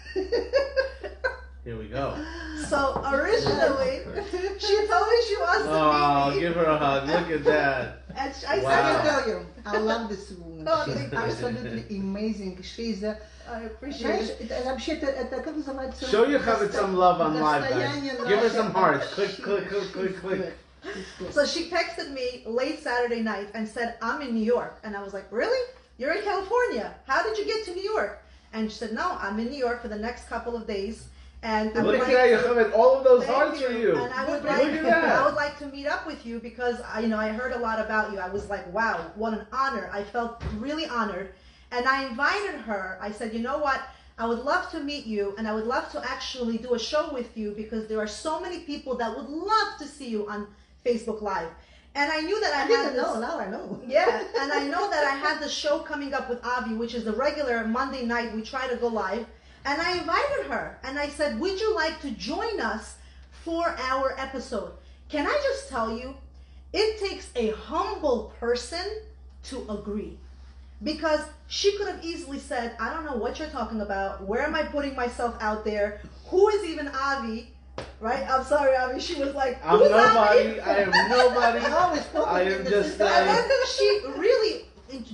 Here we go.
So, originally, she told me she wants to
Oh,
meet me.
give her a hug. Look at that.
And sh- I
Wow.
I
said,
can tell you, I love this woman.
Oh,
She's
thank you.
absolutely amazing. She's a,
I appreciate
знаешь,
it.
это, вообще это, это как называется?
Show your covered some love on live,
Достояние
guys. Give her
наше.
some hearts. Click, click, click, click, click.
So she texted me late Saturday night and said, I'm in New York. And I was like, really? You're in California. How did you get to New York? And she said, no, I'm in New York for the next couple of days. And I would
Look at
like
that. You
to-
have all of those
Thank
hearts for you.
And I would
Look
like,
at that.
I would like to meet up with you because I, you know, I heard a lot about you. I was like, wow, what an honor. I felt really honored. And I invited her. I said, you know what? I would love to meet you and I would love to actually do a show with you because there are so many people that would love to see you on Facebook Live. And I knew that I,
I
had
didn't
this,
know, now I know.
yeah, and I know that I had the show coming up with Avi, which is the regular Monday night. We try to go live. And I invited her and I said, would you like to join us for our episode? Can I just tell you, it takes a humble person to agree. Because she could have easily said, I don't know what you're talking about. Where am I putting myself out there? Who is even Avi? Right? I'm sorry, Avi. She was like,
I'm
who's
nobody.
Avi?
I am nobody.
No, it's
I am just.
And
Uh,
then she really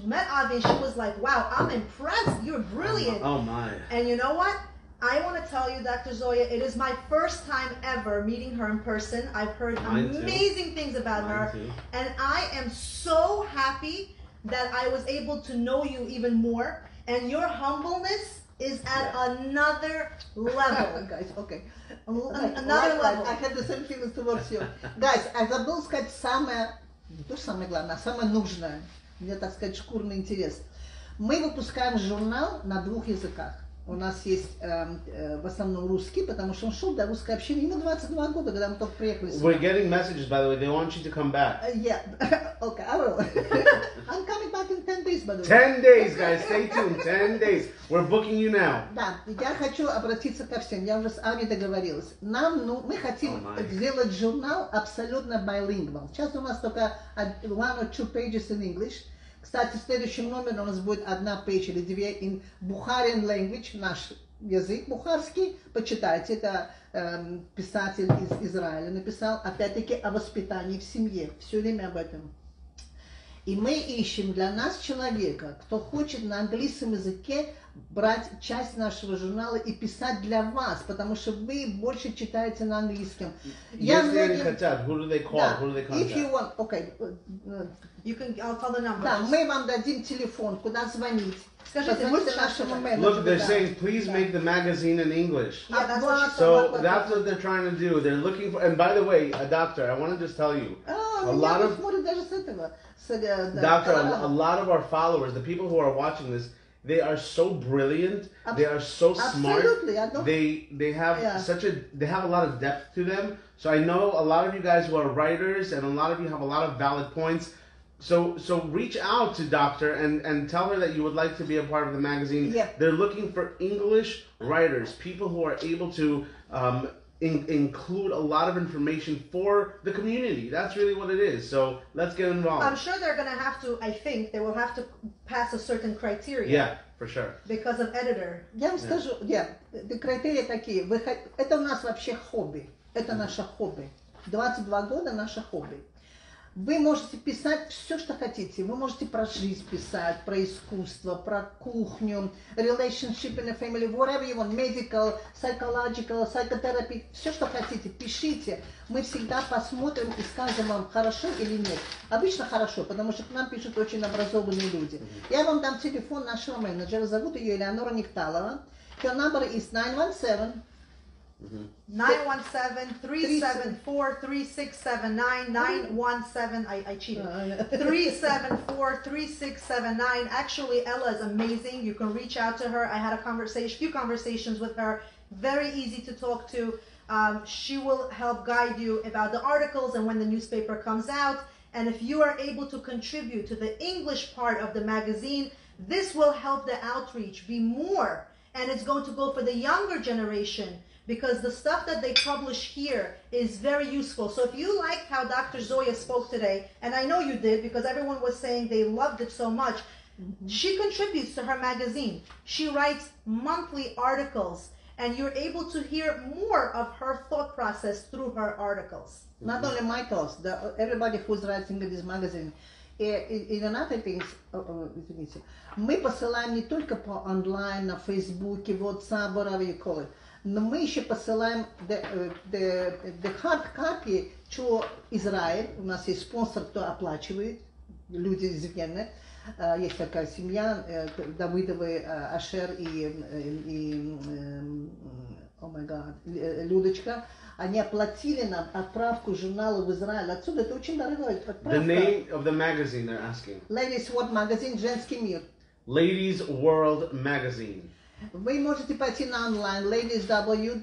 met Avi, she was like, wow, I'm impressed. You're brilliant.
Oh my.
And you know what? I want to tell you, Doctor Zoya, it is my first time ever meeting her in person. I've heard
Mine
amazing
too.
things about
Mine
her.
too.
And I am so happy that I was able to know you even more. And your humbleness is at
Yeah.
another level.
Guys, okay.
An- another level.
I had the same feelings towards you. Guys, я забыл сказать самое, не то самое главное, а самое нужное. Мне, так сказать, шкурный интерес. Мы выпускаем журнал на двух языках. У нас есть э, э, в основном русский, потому что он шел до русского общения. Ему двадцать два года, когда мы только приехали сюда.
We're getting messages, by the way. They want you to come back.
Uh, yeah, okay, I will. I'm coming back in ten days, by the way.
Ten days, guys. Stay tuned. Ten days. We're booking you now.
Да, я хочу обратиться ко всем. Я уже с Ави договорилась. Нам, ну, мы хотим
Oh my.
сделать журнал абсолютно bilingual. Сейчас у нас только one or two pages in English. Кстати, в следующем номере у нас будет одна page или две in Bukharian language, наш язык бухарский. Почитайте, это эм, писатель из Израиля написал, опять-таки, о воспитании в семье. Все время об этом. И мы ищем для нас человека, кто хочет на английском языке брать часть нашего журнала и писать для вас, потому что вы больше читаете на английском. Я
Если они
многим-
хотят, who do they call?
Да,
Who do they
if you
contact?
want, okay. э,
You can, I'll tell the number.
Да, мы вам дадим телефон, куда звонить.
Скажите,
Позвоните
можете
нашему
сказать?
менеджеру.
Look, they're
да.
saying, please
Да.
make the magazine in English.
Yeah, that's what she
So
Вот,
that's
вот,
what they're trying to do. They're looking for, and by the way, a doctor, I want to just tell you,
А,
a
меня
lot of,
смотрят даже с этого. С, э, да,
doctor, a,
Колорадо.
a lot of our followers, the people who are watching this, they are so brilliant. They are so smart.
Absolutely, I don't-
They they have
Yeah.
such a they have a lot of depth to them. So I know a lot of you guys who are writers, and a lot of you have a lot of valid points. So so reach out to Doctor and and tell her that you would like to be a part of the magazine.
Yeah.
They're looking for English writers, people who are able to um, in, include a lot of information for the community. That's really what it is. So let's get involved.
I'm sure they're going to have to, I think, they will have to pass a certain criteria.
Yeah, for sure.
Because of editor.
Я вам скажу, yeah, the критерии такие. Вы, хот- это у нас вообще хобби. Это наше хобби. двадцать два года наше хобби. Вы можете писать все, что хотите. Вы можете про жизнь писать, про искусство, про кухню, relationship in a family, whatever you want, medical, psychological, psychotherapy, все, что хотите, пишите. Мы всегда посмотрим и скажем вам, хорошо или нет. Обычно хорошо, потому что к нам пишут очень образованные люди. Я вам дам телефон нашего менеджера, зовут ее Элеонора Некталова. Her number is nine one seven
nine one seven, three seven four, three six seven nine, nine one seven, I, I cheated, three seven four, three six seven nine. Actually, Ella is amazing. You can reach out to her. I had a conversation, few conversations with her. Very easy to talk to. Um, she will help guide you about the articles and when the newspaper comes out. And if you are able to contribute to the English part of the magazine, this will help the outreach be more. And it's going to go for the younger generation, because the stuff that they publish here is very useful. So if you liked how Doctor Zoya spoke today, and I know you did because everyone was saying they loved it so much, mm-hmm. She contributes to her magazine. She writes monthly articles, and you're able to hear more of her thought process through her articles.
Not only my thoughts, the, everybody who's writing in this magazine. И, и, и another thing, извините, мы посылаем не только по онлайн, на Фейсбуке, WhatsApp, whatever you call it, но мы еще посылаем the, the, the hard copy to Израиль. У нас есть спонсор, кто оплачивает, люди из Вены. Есть такая семья, Давыдовы, Ашер и, и oh my God, Людочка. Они оплатили нам отправку журнала в Израиль. Отсюда это очень дорогая отправка.
The name of the magazine they're asking.
Ladies World Magazine, женский мир.
Ladies World Magazine.
Вы можете пойти на онлайн, ladies w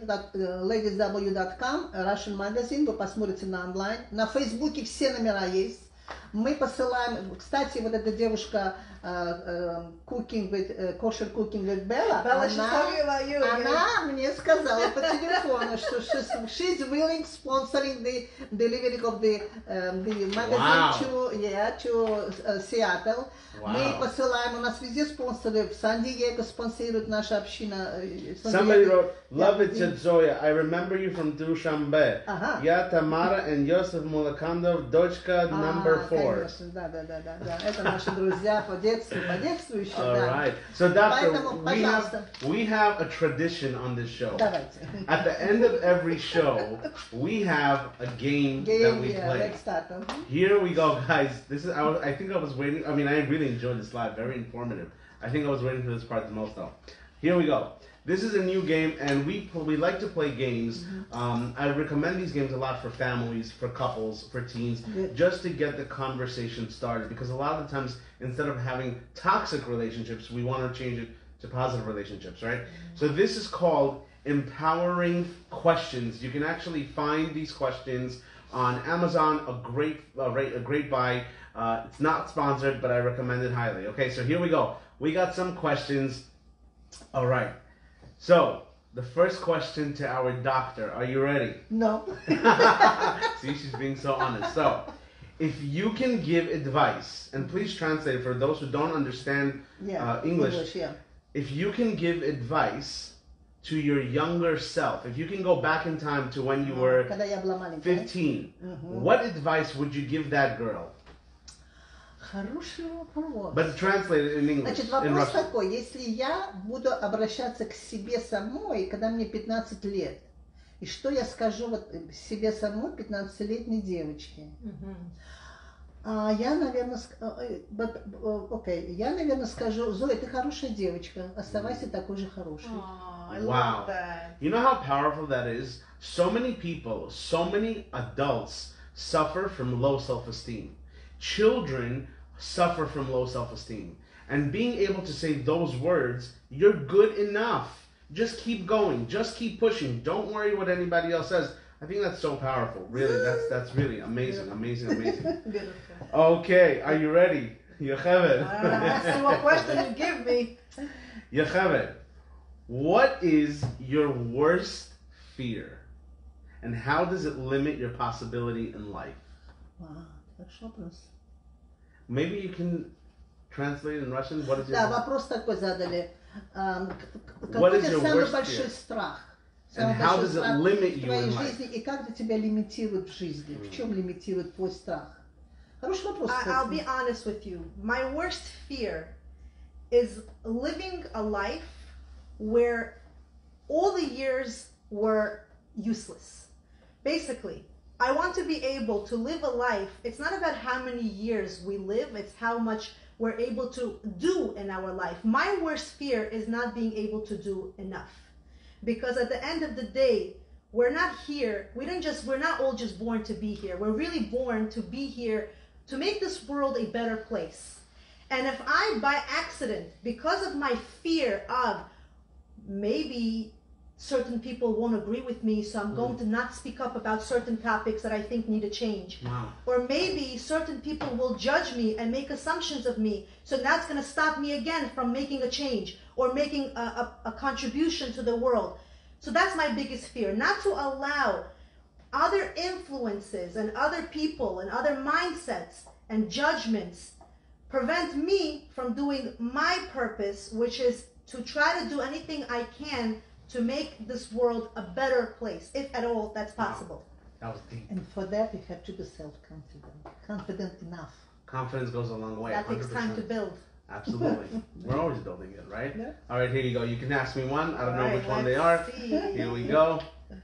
dot com, Russian Magazine, вы посмотрите на онлайн. На Фейсбуке все номера есть. Мы посылаем, кстати, вот эта девушка uh, uh, cooking with, uh, kosher cooking with Bella,
Bella,
она,
she's talking about you again.
она мне сказала по телефону, что she's, she's willing sponsoring the delivery of the, um, the magazine
Wow.
to, yeah, to uh, Seattle.
Wow.
Мы посылаем, у нас везде спонсоры, в Сан-Диего спонсирует наша община.
Somebody wrote, love
Yeah.
it to Zoya. I remember you from Dushanbe.
Ага.
Я Tamara and Yosef Mulakandov, дочка number four. course.
Конечно, да, да, да, да, да. Это наши друзья по детству, по детству еще,
All
да.
right. So, doctor,
Поэтому,
we have
пожалуйста.
we have a tradition on this show.
Давайте.
At the end of every show, we have a game, that
Game,
we
yeah,
play.
let's start. Mhm.
Here we go, guys. This is I, was, I think I was waiting. I mean, I really enjoyed this live. Very informative. I think I was waiting for this part the most, though. Here we go. This is a new game, and we we like to play games.
Mm-hmm.
Um, I recommend these games a lot for families, for couples, for teens,
Good.
just to get the conversation started. Because a lot of the times, instead of having toxic relationships, we want to change it to positive relationships, right?
Mm-hmm.
So this is called Empowering Questions. You can actually find these questions on Amazon. A great, a great, a great buy. Uh, it's not sponsored, but I recommend it highly. Okay, so here we go. We got some questions. All right. So, the first question to our doctor. Are you ready?
No.
See, she's being so honest. So, if you can give advice, and please translate it for those who don't understand
Yeah,
uh, English.
English, yeah.
If you can give advice to your younger self, if you can go back in time to when you were
Когда я была маленькая.
fifteen,
Мгм.
what advice would you give that girl?
Хороший вопрос.
But translate it in English.
Значит,
in
вопрос
Russian.
такой, если я буду обращаться к себе самой, когда мне пятнадцать лет, и что я скажу вот себе самой, пятнадцатилетней девочке? А, я, наверное, ск- э, э, but, э, окей, я, наверное, скажу: Зоя, ты хорошая девочка, оставайся такой же хорошей.
Aw, I
Wow.
love that.
You know how powerful that is? So many people, so many adults suffer from low self-esteem. Children suffer from low self-esteem. And being able to say those words, you're good enough. Just keep going. Just keep pushing. Don't worry what anybody else says. I think that's so powerful. Really, that's that's really amazing, amazing, amazing.
Beautiful.
Okay, are you ready? Yocheved.
Ah, see what question you give me.
Yocheved, what is your worst fear? And how does it limit your possibility in life?
А, хороший вопрос.
Maybe you can translate in Russian. What is your
Да, вопрос такой задали. А, к-
What
Какой у
is
тебя
your
самый
worst
большой
fear?
страх?
And
Самый
how
большой
does it
страх
limit
в
you
твоей
in life?
жизни, и как это тебя лимитирует в жизни? В чем лимитирует твой страх? Хороший вопрос,
I, I'll be
кстати.
honest with you. My worst fear is living a life where all the years were useless. Basically, I want to be able to live a life. It's not about how many years we live, it's how much we're able to do in our life. My worst fear is not being able to do enough. Because at the end of the day, we're not here. We don't just, we're not all just born to be here. We're really born to be here to make this world a better place. And if I, by accident, because of my fear of maybe certain people won't agree with me, so I'm going to not speak up about certain topics that I think need a change.
Wow.
Or maybe certain people will judge me and make assumptions of me, so that's going to stop me again from making a change or making a, a, a contribution to the world. So that's my biggest fear, not to allow other influences and other people and other mindsets and judgments prevent me from doing my purpose, which is to try to do anything I can to make this world a better place, if at all that's possible.
That was deep.
And for that, you have to be self-confident. Confident enough.
Confidence goes a long way.
That takes time to
one hundred percent.
build.
Absolutely. We're always building it, right?
Yeah.
All right, here you go. You can ask me one. I don't know
All
which
right,
one they are.
let's see.
Here we go.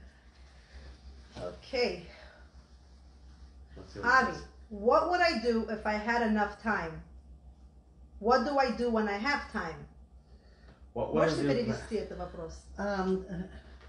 Okay.
Let's see what it
Avi,
says.
what would I do if I had enough time? What do I do when I have time?
What, what
Можешь
is your-
перевести этот вопрос?
Ам, э,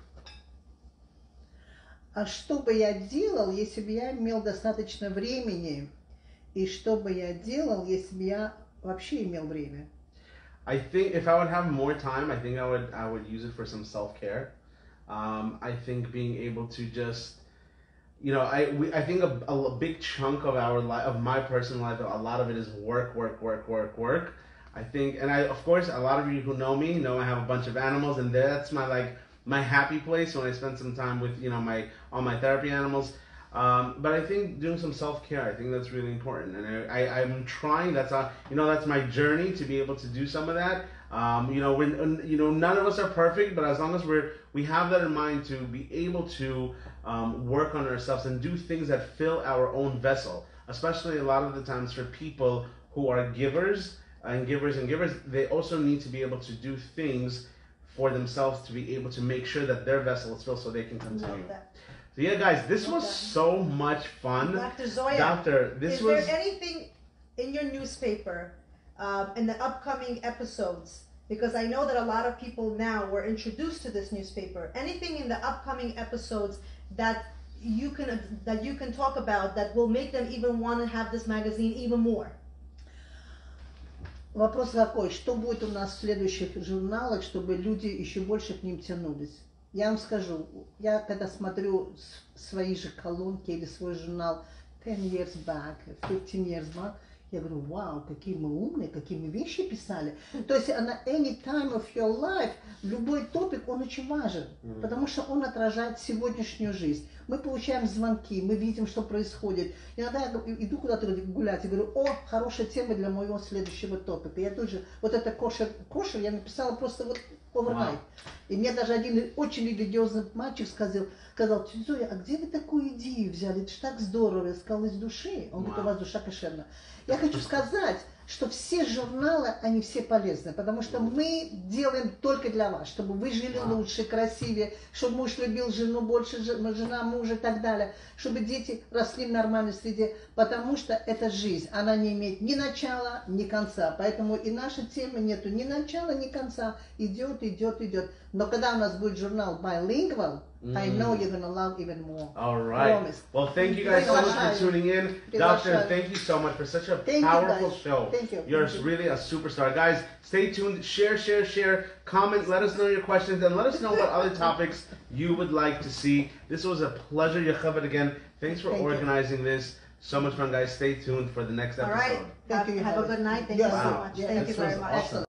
А что бы я делал, если бы я имел достаточно времени? И что бы я делал, если бы я вообще имел время?
I think if I would have more time, I think I would I would use it for some self care. Um, I think being able to just, you know, I we, I think a, a big chunk of our life, of my personal life, a lot of it is work, work, work, work, work. I think, and I of course, a lot of you who know me know I have a bunch of animals, and that's my like my happy place when I spend some time with you know my all my therapy animals. Um, but I think doing some self-care, I think that's really important, and I, I, I'm trying. That's a, you know, that's my journey to be able to do some of that. Um, you know, when you know, none of us are perfect, but as long as we're we have that in mind to be able to um, work on ourselves and do things that fill our own vessel. especially a lot of the times for people who are givers and givers and givers, they also need to be able to do things for themselves to be able to make sure that their vessel is filled so they can continue. So yeah, guys, this was so much fun.
Doctor Zoya,
Doctor, this
is
was...
there anything in your newspaper um, in the upcoming episodes? Because I know that a lot of people now were introduced to this newspaper. Anything in the upcoming episodes that you can that you can talk about that will make them even want to have this magazine even more?
Вопрос какой? Что будет у нас в следующих журналах, чтобы люди еще больше к ним тянулись? Я вам скажу, я когда смотрю свои же колонки или свой журнал ten years back, fifteen years back, я говорю, вау, какие мы умные, какие мы вещи писали. То есть на any time of your life, любой топик, он очень важен, mm-hmm. потому что он отражает сегодняшнюю жизнь. Мы получаем звонки, мы видим, что происходит. Иногда я иду куда-то гулять и говорю, о, хорошая тема для моего следующего топика. Я тоже, вот это кошер, кошер я написала просто вот overnight. Wow. И мне даже один очень религиозный мальчик сказал, сказал, тетя Зоя, а где вы такую идею взяли? Это ж так здорово. Я сказала, из души. Он wow. говорит, у вас душа кошерная. Я хочу сказать, что все журналы, они все полезны, потому что мы делаем только для вас, чтобы вы жили wow. лучше, красивее, чтобы муж любил жену больше, жена мужа и так далее, чтобы дети росли в нормальной среде, потому что это жизнь, она не имеет ни начала, ни конца, поэтому и наша тема нету ни начала, ни конца, идет, идет, идет. Но когда у нас будет журнал bilingual, Mm. I know you're going to love even more.
All right. Promise. Well, thank you guys so much for tuning in. Doctor, thank you so much for such a thank powerful show.
Thank you.
You're
thank
really
you.
a superstar. Guys, stay tuned. Share, share, share. Comment. Let us know your questions. And let us know what other topics you would like to see. This was a pleasure, Yocheved, again. Thanks for thank organizing you. this. So much fun, guys. Stay tuned for the next episode.
All right.
Thank
have,
you.
Have a good night. Thank yes. you so much.
Yes.
Thank
this
you very
was
much.
Awesome.